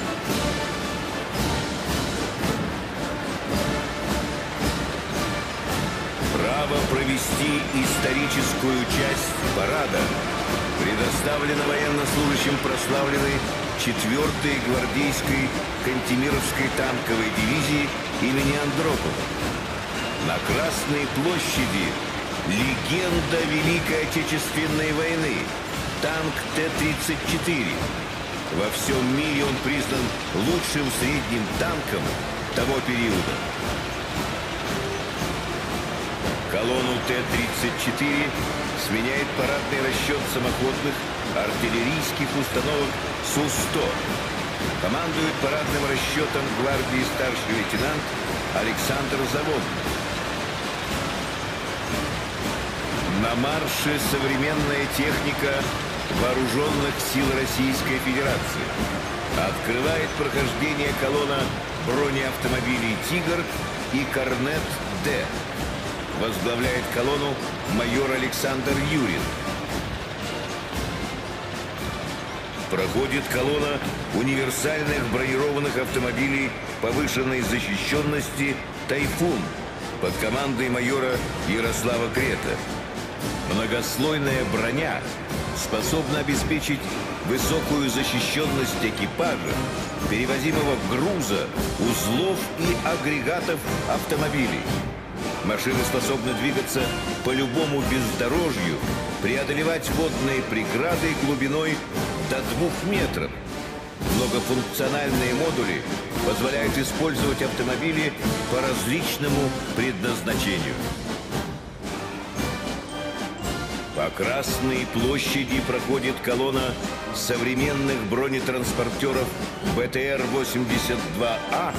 Право провести историческую часть парада предоставлено военнослужащим прославленной 4-й гвардейской Кантемировской танковой дивизии имени Андропова. На Красной площади легенда Великой Отечественной войны – танк Т-34. Во всем мире он признан лучшим средним танком того периода. Колонну Т-34 сменяет парадный расчет самоходных артиллерийских установок Су-100. Командует парадным расчетом гвардии старший лейтенант Александр Заводный. На марше современная техника Вооруженных сил Российской Федерации. Открывает прохождение колонна бронеавтомобилей «Тигр» и «Корнет-Д». Возглавляет колонну майор Александр Юрин. Проходит колонна универсальных бронированных автомобилей повышенной защищенности «Тайфун» под командой майора Ярослава Крета. Многослойная броня способна обеспечить высокую защищенность экипажа, перевозимого груза, узлов и агрегатов автомобилей. Машины способны двигаться по любому бездорожью, преодолевать водные преграды глубиной до 2 метров. Многофункциональные модули позволяют использовать автомобили по различному предназначению. По Красной площади проходит колонна современных бронетранспортеров БТР-82А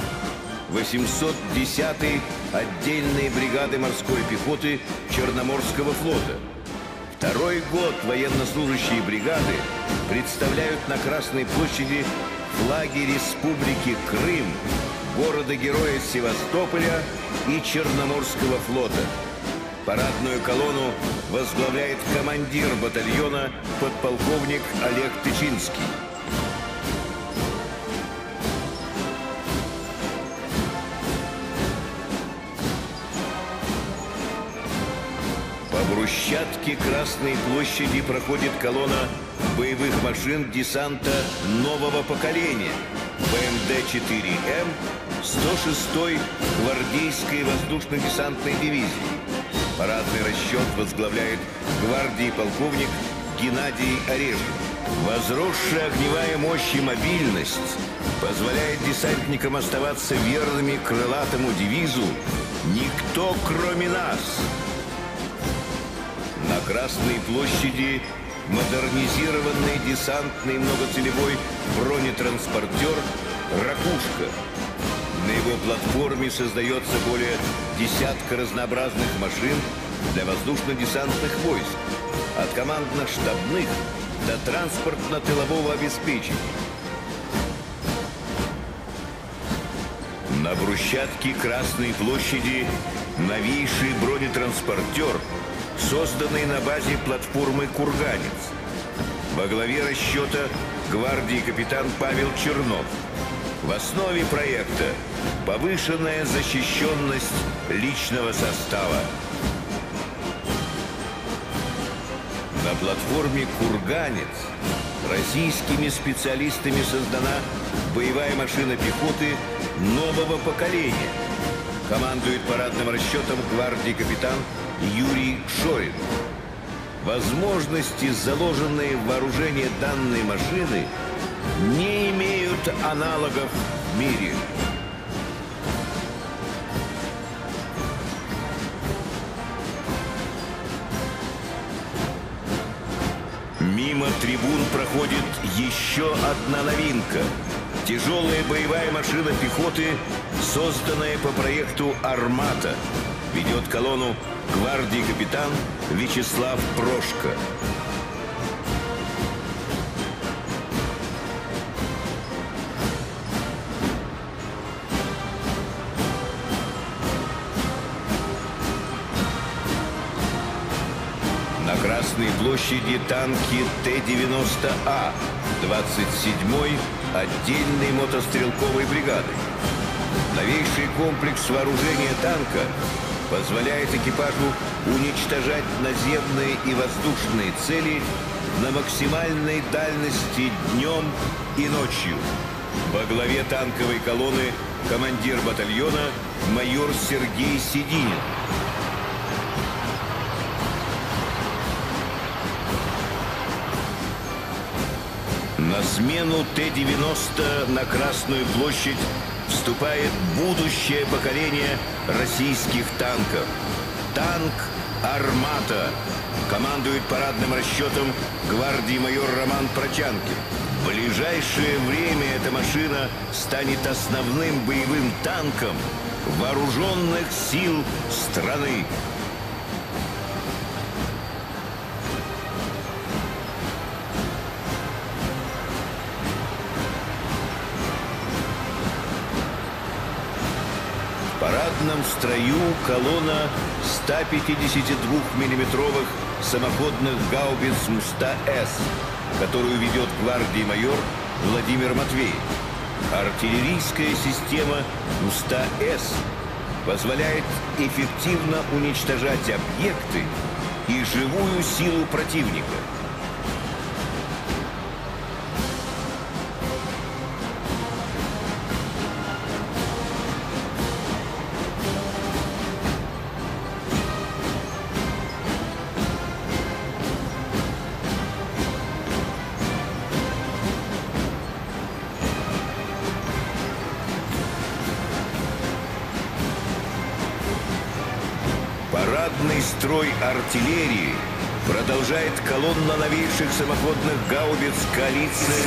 810-й отдельной бригады морской пехоты Черноморского флота. Второй год военнослужащие бригады представляют на Красной площади флаги Республики Крым, города-героя Севастополя и Черноморского флота. Парадную колонну возглавляет командир батальона подполковник Олег Тычинский. По брусчатке Красной площади проходит колонна боевых машин десанта нового поколения БМД-4М 106-й гвардейской воздушно-десантной дивизии. Парадный расчет возглавляет гвардии полковник Геннадий Орешев. Возросшая огневая мощь и мобильность позволяет десантникам оставаться верными крылатому девизу «Никто, кроме нас». На Красной площади модернизированный десантный многоцелевой бронетранспортер «Ракушка». На его платформе создается более десятка разнообразных машин для воздушно-десантных войск, от командно-штабных до транспортно-тылового обеспечения. На брусчатке Красной площади новейший бронетранспортер, созданный на базе платформы «Курганец». Во главе расчета гвардии капитан Павел Чернов. В основе проекта повышенная защищенность личного состава. На платформе «Курганец» российскими специалистами создана боевая машина пехоты нового поколения. Командует парадным расчетом гвардии капитан Юрий Шорин. Возможности, заложенные в вооружение данной машины, не имеют аналогов в мире. Мимо трибун проходит еще одна новинка. Тяжелая боевая машина пехоты, созданная по проекту «Армата». Ведет колонну гвардии капитан Вячеслав Прошко. На Красной площади танки Т-90А 27-й отдельной мотострелковой бригады. Новейший комплекс вооружения танка позволяет экипажу уничтожать наземные и воздушные цели на максимальной дальности днем и ночью. Во главе танковой колонны командир батальона майор Сергей Сединин. На смену Т-90 на Красную площадь вступает будущее поколение российских танков. Танк «Армата». Командует парадным расчетом гвардии майор Роман Прочанкин. В ближайшее время эта машина станет основным боевым танком вооруженных сил страны. В парадном строю колонна 152-миллиметровых самоходных гаубиц «Муста-С», которую ведет гвардии майор Владимир Матвеев. Артиллерийская система «Муста-С» позволяет эффективно уничтожать объекты и живую силу противника. Парадный строй артиллерии продолжает колонна новейших самоходных гаубиц коалиции.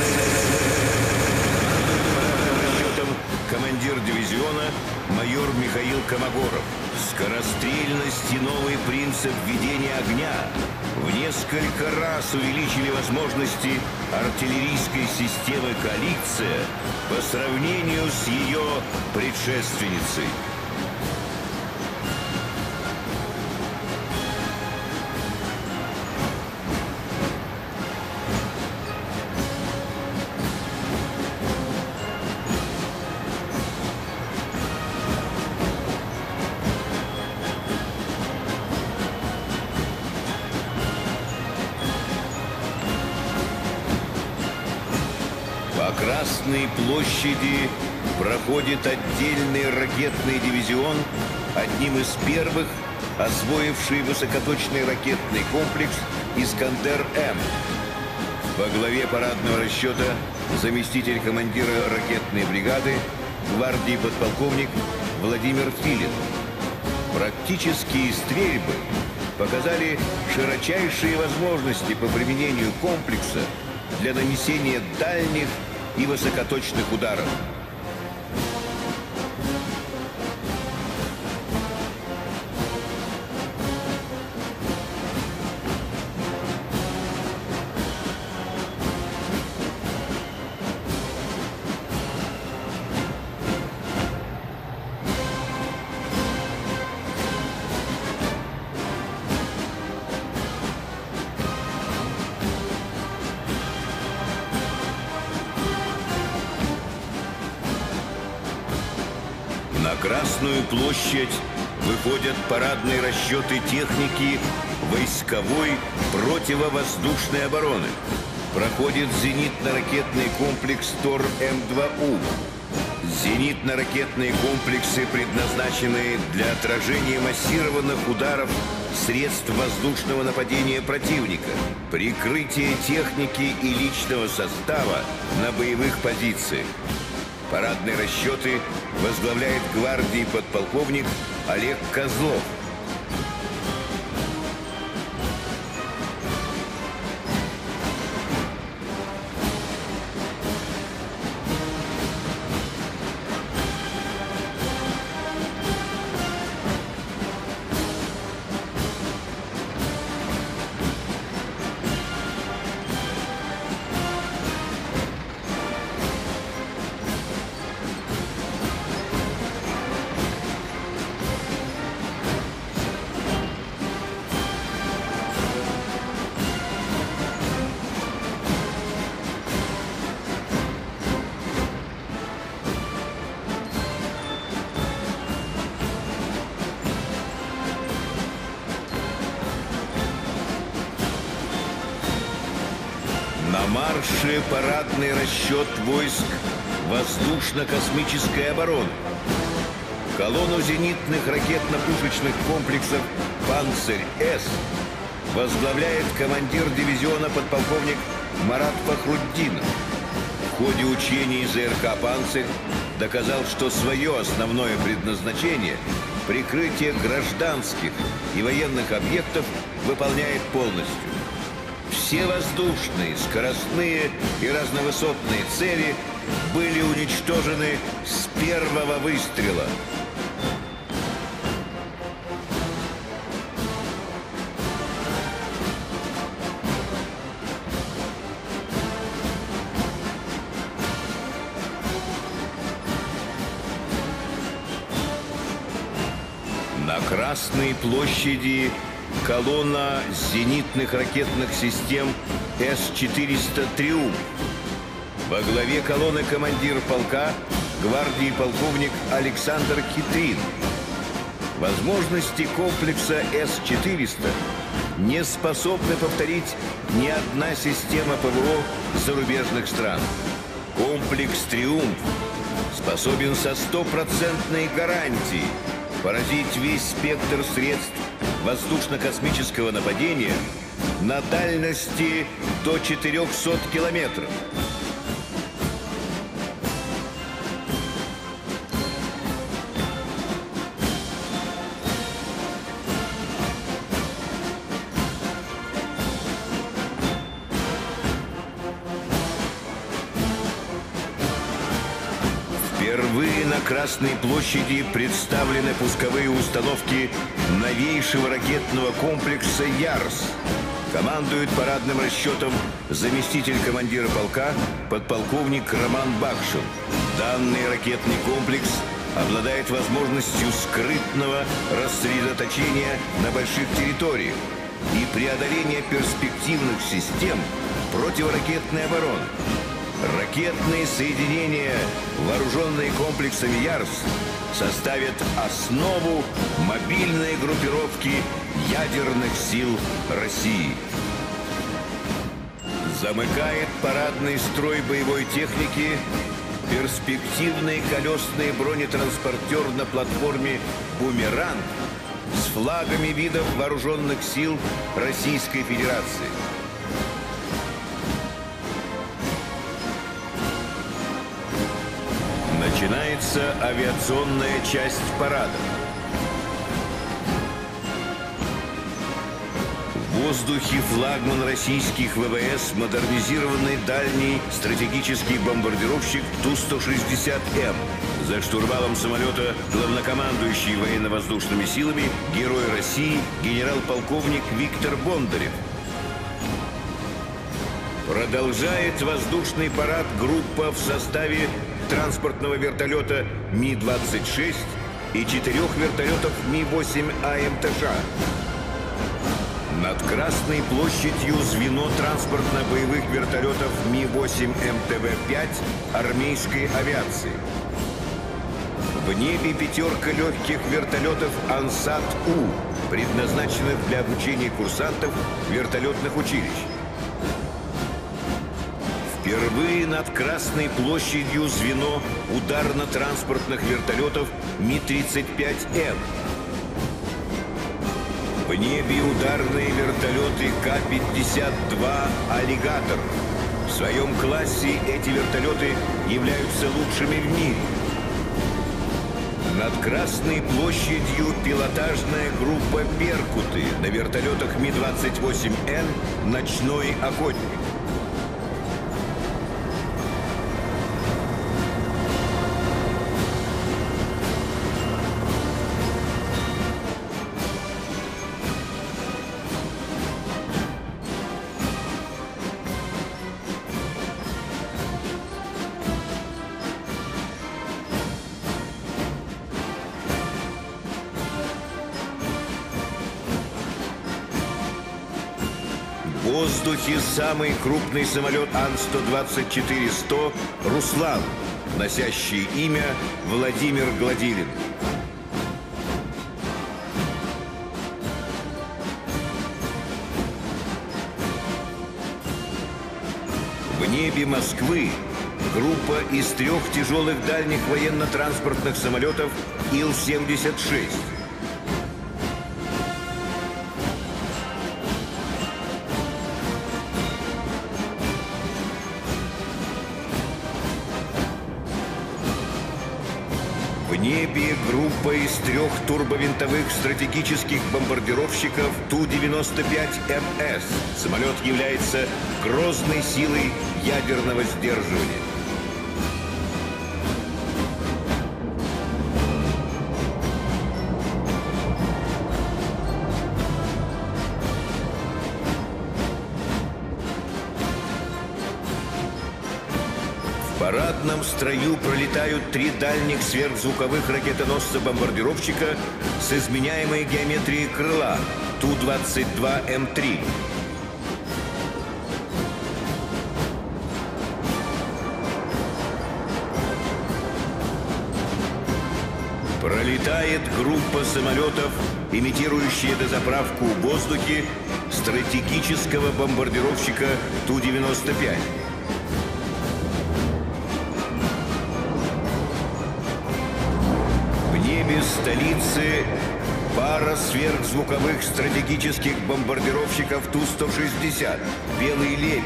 Расчетом командир дивизиона майор Михаил Комогоров. Скорострельность и новый принцип ведения огня в несколько раз увеличили возможности артиллерийской системы «Коалиция» по сравнению с ее предшественницей. По Красной площади проходит отдельный ракетный дивизион, одним из первых освоивший высокоточный ракетный комплекс «Искандер-М». Во главе парадного расчета заместитель командира ракетной бригады гвардии подполковник Владимир Филин. Практические стрельбы показали широчайшие возможности по применению комплекса для нанесения дальних и высокоточных ударов. На Красную площадь выходят парадные расчеты техники войсковой противовоздушной обороны. Проходит зенитно-ракетный комплекс ТОР-М2У. Зенитно-ракетные комплексы предназначены для отражения массированных ударов средств воздушного нападения противника, прикрытие техники и личного состава на боевых позициях. Парадные расчеты возглавляет гвардии подполковник Олег Козлов. На марше парадный расчет войск воздушно-космической обороны. Колонну зенитных ракетно-пушечных комплексов «Панцирь-С» возглавляет командир дивизиона подполковник Марат Фахруддинов. В ходе учений ЗРК «Панцирь» доказал, что свое основное предназначение – прикрытие гражданских и военных объектов – выполняет полностью. Все воздушные, скоростные и разновысотные цели были уничтожены с первого выстрела. На Красной площади колонна зенитных ракетных систем С-400 «Триумф». Во главе колонны командир полка гвардии полковник Александр Хитрин. Возможности комплекса С-400 не способны повторить ни одна система ПВО зарубежных стран. Комплекс «Триумф» способен со стопроцентной гарантией поразить весь спектр средств воздушно-космического нападения на дальности до 400 километров. Впервые на Красной площади представлены пусковые установки новейшего ракетного комплекса «Ярс». Командует парадным расчетом заместитель командира полка подполковник Роман Бакшин. Данный ракетный комплекс обладает возможностью скрытного рассредоточения на больших территориях и преодоления перспективных систем противоракетной обороны. Ракетные соединения, вооруженные комплексами «Ярс», составят основу мобильной группировки ядерных сил России. Замыкает парадный строй боевой техники перспективный колесный бронетранспортер на платформе «Бумеранг» с флагами видов вооруженных сил Российской Федерации. Начинается авиационная часть парада. В воздухе флагман российских ВВС — модернизированный дальний стратегический бомбардировщик Ту-160М. За штурвалом самолета главнокомандующий военно-воздушными силами герой России генерал-полковник Виктор Бондарев. Продолжает воздушный парад группа в составе транспортного вертолета Ми-26 и 4 вертолетов Ми-8 АМТШ. Над Красной площадью звено транспортно-боевых вертолетов Ми-8 МТВ-5 армейской авиации. В небе 5 легких вертолетов Ансат-У, предназначенных для обучения курсантов вертолетных училищ. Впервые над Красной площадью звено ударно-транспортных вертолетов Ми-35М. В небе ударные вертолеты К-52 «Аллигатор». В своем классе эти вертолеты являются лучшими в мире. Над Красной площадью пилотажная группа «Беркуты» на вертолетах Ми-28Н «Ночной охотник». В воздухе самый крупный самолет Ан-124-100 «Руслан», носящий имя Владимир Гладилин. В небе Москвы группа из 3 тяжелых дальних военно-транспортных самолетов Ил-76. В небе группа из 3 турбовинтовых стратегических бомбардировщиков Ту-95МС. Самолет является грозной силой ядерного сдерживания. В парадном строю пролетают 3 дальних сверхзвуковых ракетоносца-бомбардировщика с изменяемой геометрией крыла Ту-22М3. Пролетает группа самолетов, имитирующая дозаправку в воздухе стратегического бомбардировщика Ту-95. В небе столицы пара сверхзвуковых стратегических бомбардировщиков Ту-160 «Белый лебедь».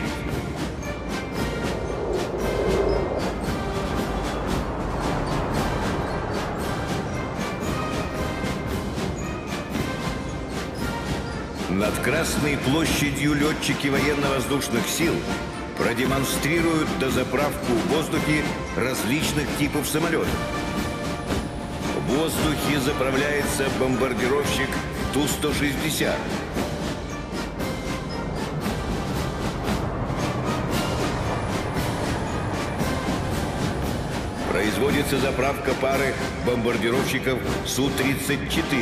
Над Красной площадью летчики военно-воздушных сил продемонстрируют дозаправку в воздухе различных типов самолетов. В воздухе заправляется бомбардировщик Ту-160. Производится заправка пары бомбардировщиков Су-34.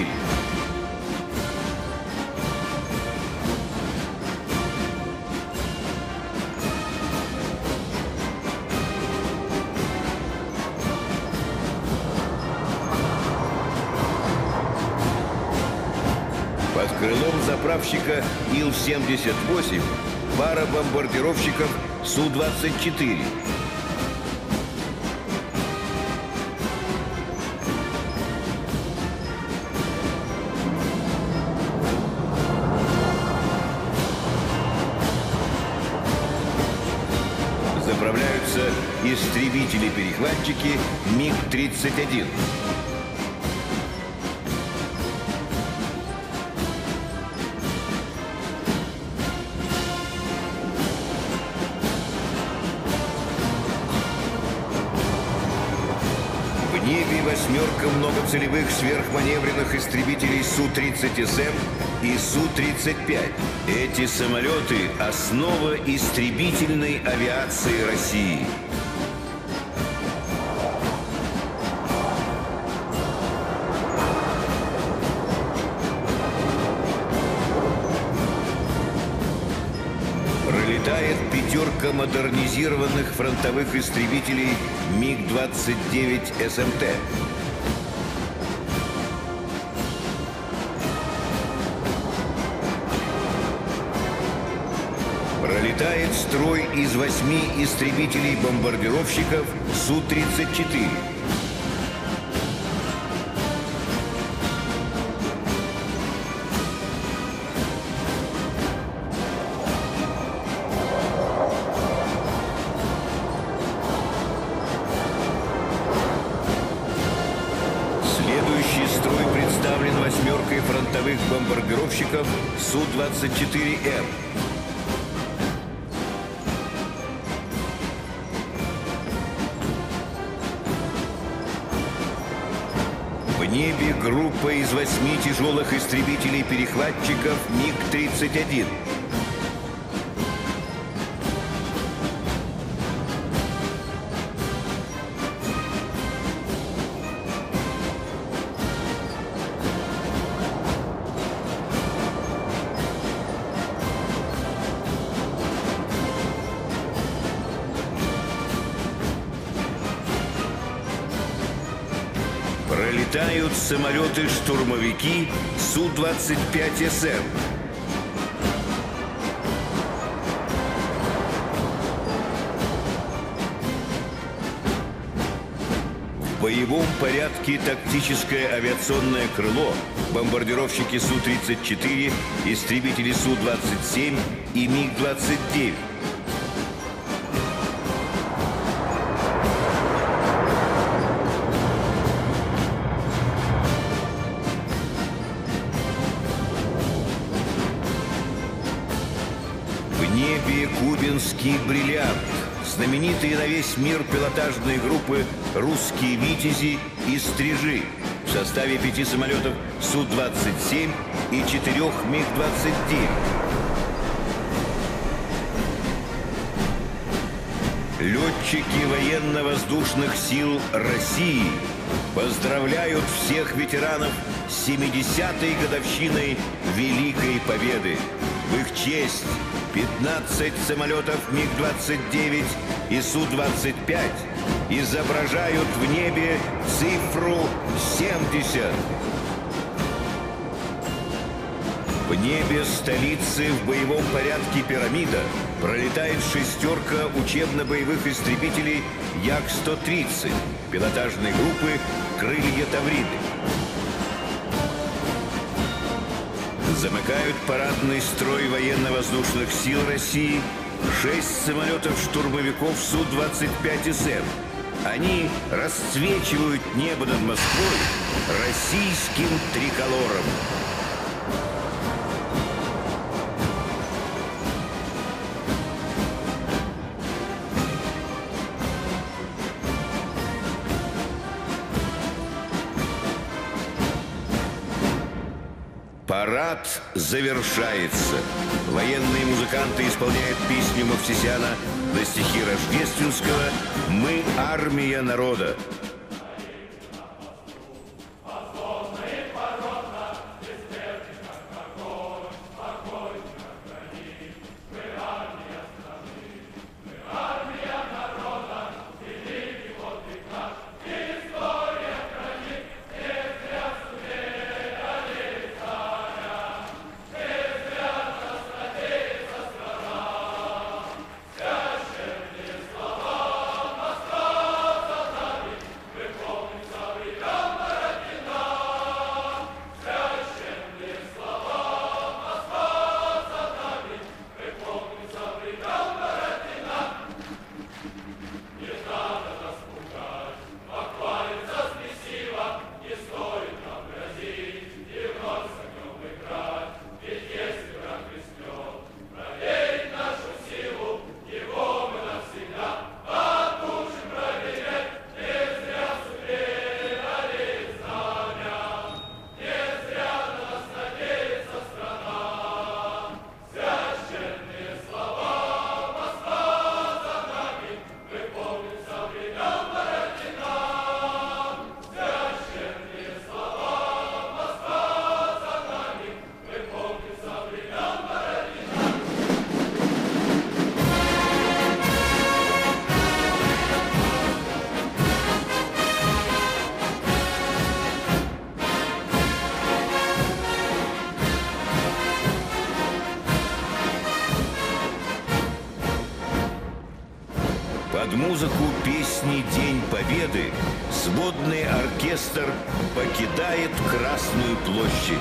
Под крылом заправщика Ил-78 пара бомбардировщиков Су-24. Заправляются истребители-перехватчики МиГ-31. В небе 8 многоцелевых сверхманевренных истребителей Су-30СМ и Су-35. Эти самолеты – основа истребительной авиации России. Пролетает 5 модернизированных фронтовых истребителей МиГ-29 СМТ. Пролетает строй из 8 истребителей-бомбардировщиков Су-34. Следующий строй представлен 8 фронтовых бомбардировщиков Су-24М. В небе группа из 8 тяжелых истребителей-перехватчиков МиГ-31. Пролетают самолеты-штурмовики Су-25СМ. В боевом порядке тактическое авиационное крыло, бомбардировщики Су-34, истребители Су-27 и МиГ-29. небе кубинский бриллиант. Знаменитые на весь мир пилотажные группы «Русские витязи» и «Стрижи» в составе 5 самолетов Су-27 и 4 МиГ-29. Летчики военно-воздушных сил России поздравляют всех ветеранов с 70-й годовщиной Великой Победы. В их честь 15 самолетов МиГ-29 и Су-25 изображают в небе цифру 70. В небе столицы в боевом порядке «Пирамида» пролетает шестерка учебно-боевых истребителей Як-130 пилотажной группы «Крылья Тавриды». Замыкают парадный строй военно-воздушных сил России 6 самолетов-штурмовиков Су-25СМ. Они расцвечивают небо над Москвой российским триколором. Парад завершается. Военные музыканты исполняют песню Мовсисяна на стихи Рождественского «Мы армия народа». Под музыку песни «День Победы» сводный оркестр покидает Красную площадь.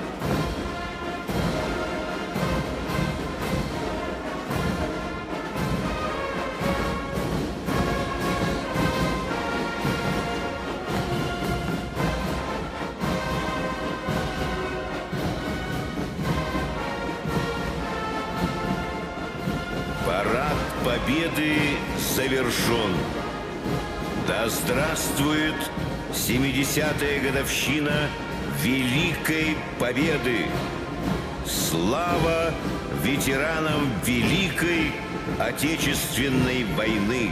Парад Победы завершен. Да здравствует 70-я годовщина Великой Победы! Слава ветеранам Великой Отечественной войны!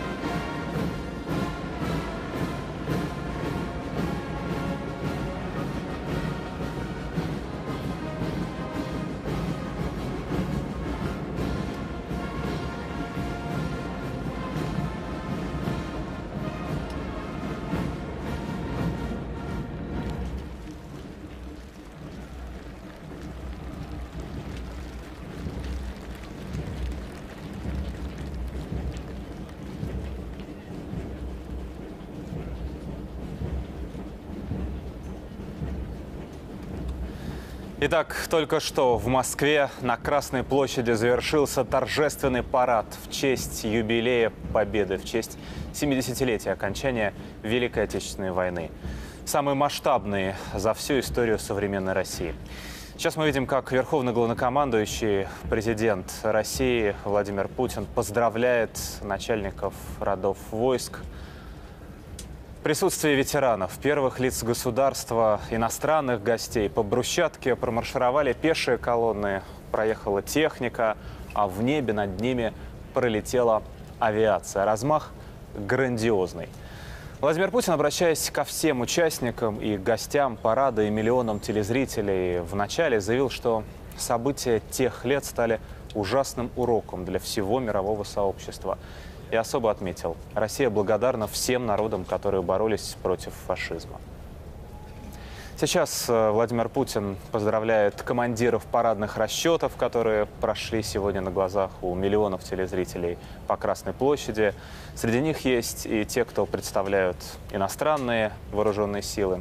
Итак, только что в Москве на Красной площади завершился торжественный парад в честь юбилея Победы, в честь 70-летия окончания Великой Отечественной войны. Самый масштабный за всю историю современной России. Сейчас мы видим, как верховный главнокомандующий, президент России Владимир Путин поздравляет начальников родов войск. В присутствии ветеранов, первых лиц государства, иностранных гостей по брусчатке промаршировали пешие колонны, проехала техника, а в небе над ними пролетела авиация. Размах грандиозный. Владимир Путин, обращаясь ко всем участникам и гостям парада и миллионам телезрителей, вначале заявил, что события тех лет стали ужасным уроком для всего мирового сообщества. И особо отметил: Россия благодарна всем народам, которые боролись против фашизма. Сейчас Владимир Путин поздравляет командиров парадных расчетов, которые прошли сегодня на глазах у миллионов телезрителей по Красной площади. Среди них есть и те, кто представляют иностранные вооруженные силы.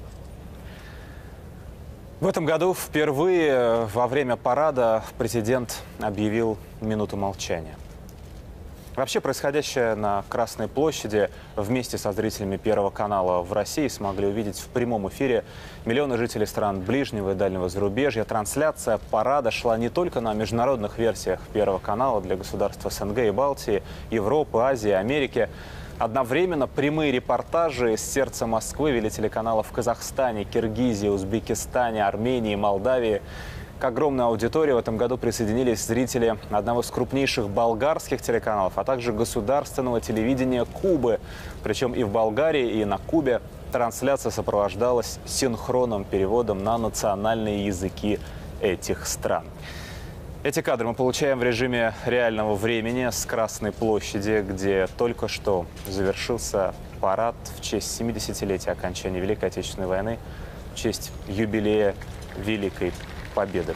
В этом году впервые во время парада президент объявил минуту молчания. Вообще, происходящее на Красной площади вместе со зрителями Первого канала в России смогли увидеть в прямом эфире миллионы жителей стран ближнего и дальнего зарубежья. Трансляция парада шла не только на международных версиях Первого канала для государств СНГ и Балтии, Европы, Азии, Америки. Одновременно прямые репортажи из сердца Москвы вели телеканалы в Казахстане, Киргизии, Узбекистане, Армении, Молдавии. К огромной аудитории в этом году присоединились зрители одного из крупнейших болгарских телеканалов, а также государственного телевидения Кубы. Причем и в Болгарии, и на Кубе трансляция сопровождалась синхронным переводом на национальные языки этих стран. Эти кадры мы получаем в режиме реального времени с Красной площади, где только что завершился парад в честь 70-летия окончания Великой Отечественной войны, в честь юбилея Великой Победы.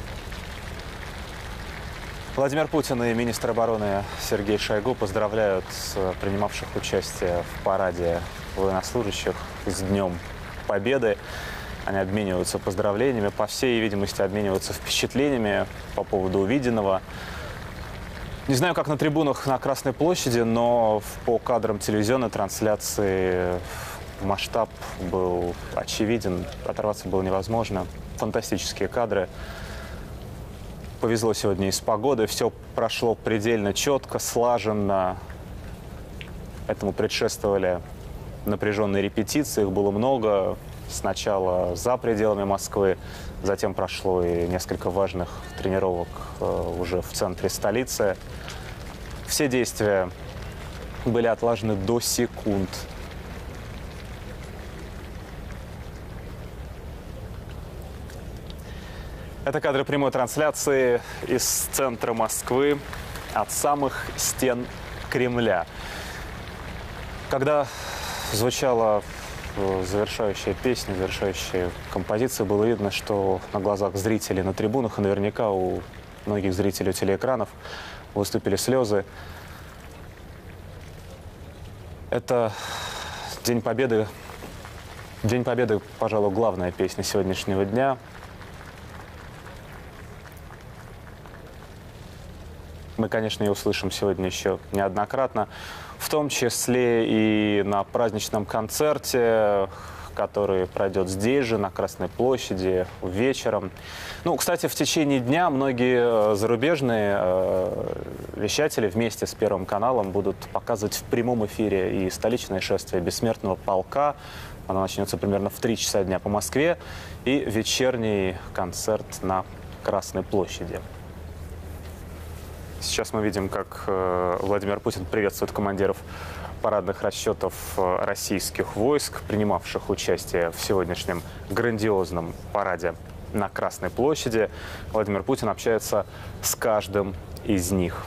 Владимир Путин и министр обороны Сергей Шойгу поздравляют принимавших участие в параде военнослужащих с Днем Победы. Они обмениваются поздравлениями, по всей видимости, обмениваются впечатлениями по поводу увиденного. Не знаю, как на трибунах на Красной площади, но по кадрам телевизионной трансляции масштаб был очевиден, оторваться было невозможно. Фантастические кадры. Повезло сегодня и с погодой. Все прошло предельно четко, слаженно. Этому предшествовали напряженные репетиции. Их было много. Сначала за пределами Москвы, затем прошло и несколько важных тренировок уже в центре столицы. Все действия были отлажены до секунд. Это кадры прямой трансляции из центра Москвы, от самых стен Кремля. Когда звучала завершающая песня, завершающая композиция, было видно, что на глазах зрителей на трибунах, и наверняка у многих зрителей у телеэкранов, выступили слезы. Это День Победы. День Победы, пожалуй, главная песня сегодняшнего дня. Мы, конечно, ее услышим сегодня еще неоднократно, в том числе и на праздничном концерте, который пройдет здесь же, на Красной площади, вечером. Ну, кстати, в течение дня многие зарубежные вещатели вместе с Первым каналом будут показывать в прямом эфире и столичное шествие Бессмертного полка. Оно начнется примерно в 3 часа дня по Москве, и вечерний концерт на Красной площади. Сейчас мы видим, как Владимир Путин приветствует командиров парадных расчетов российских войск, принимавших участие в сегодняшнем грандиозном параде на Красной площади. Владимир Путин общается с каждым из них.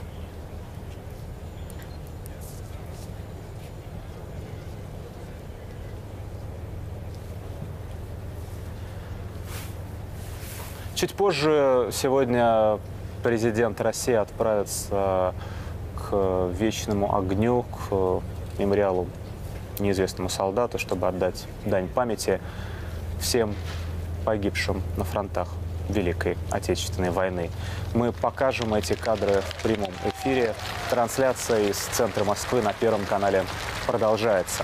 Чуть позже сегодня президент России отправится к вечному огню, к мемориалу неизвестному солдату, чтобы отдать дань памяти всем погибшим на фронтах Великой Отечественной войны. Мы покажем эти кадры в прямом эфире. Трансляция из центра Москвы на Первом канале продолжается.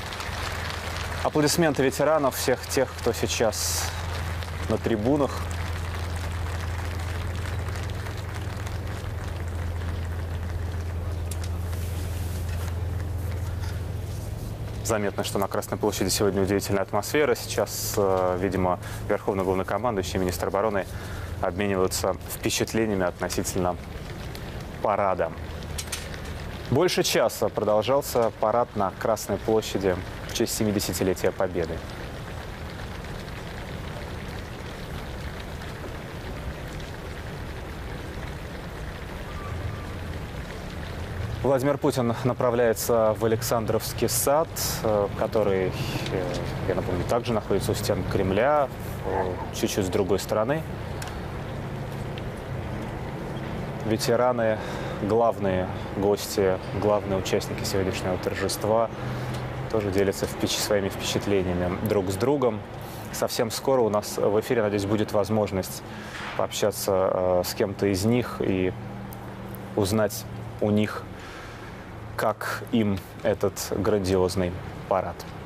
Аплодисменты ветеранов, всех тех, кто сейчас на трибунах. Заметно, что на Красной площади сегодня удивительная атмосфера. Сейчас, видимо, Верховный Главнокомандующий и министр обороны обмениваются впечатлениями относительно парада. Больше часа продолжался парад на Красной площади в честь 70-летия Победы. Владимир Путин направляется в Александровский сад, который, я напомню, также находится у стен Кремля, чуть-чуть с другой стороны. Ветераны, главные гости, главные участники сегодняшнего торжества тоже делятся своими впечатлениями друг с другом. Совсем скоро у нас в эфире, надеюсь, будет возможность пообщаться с кем-то из них и узнать у них, как им этот грандиозный парад.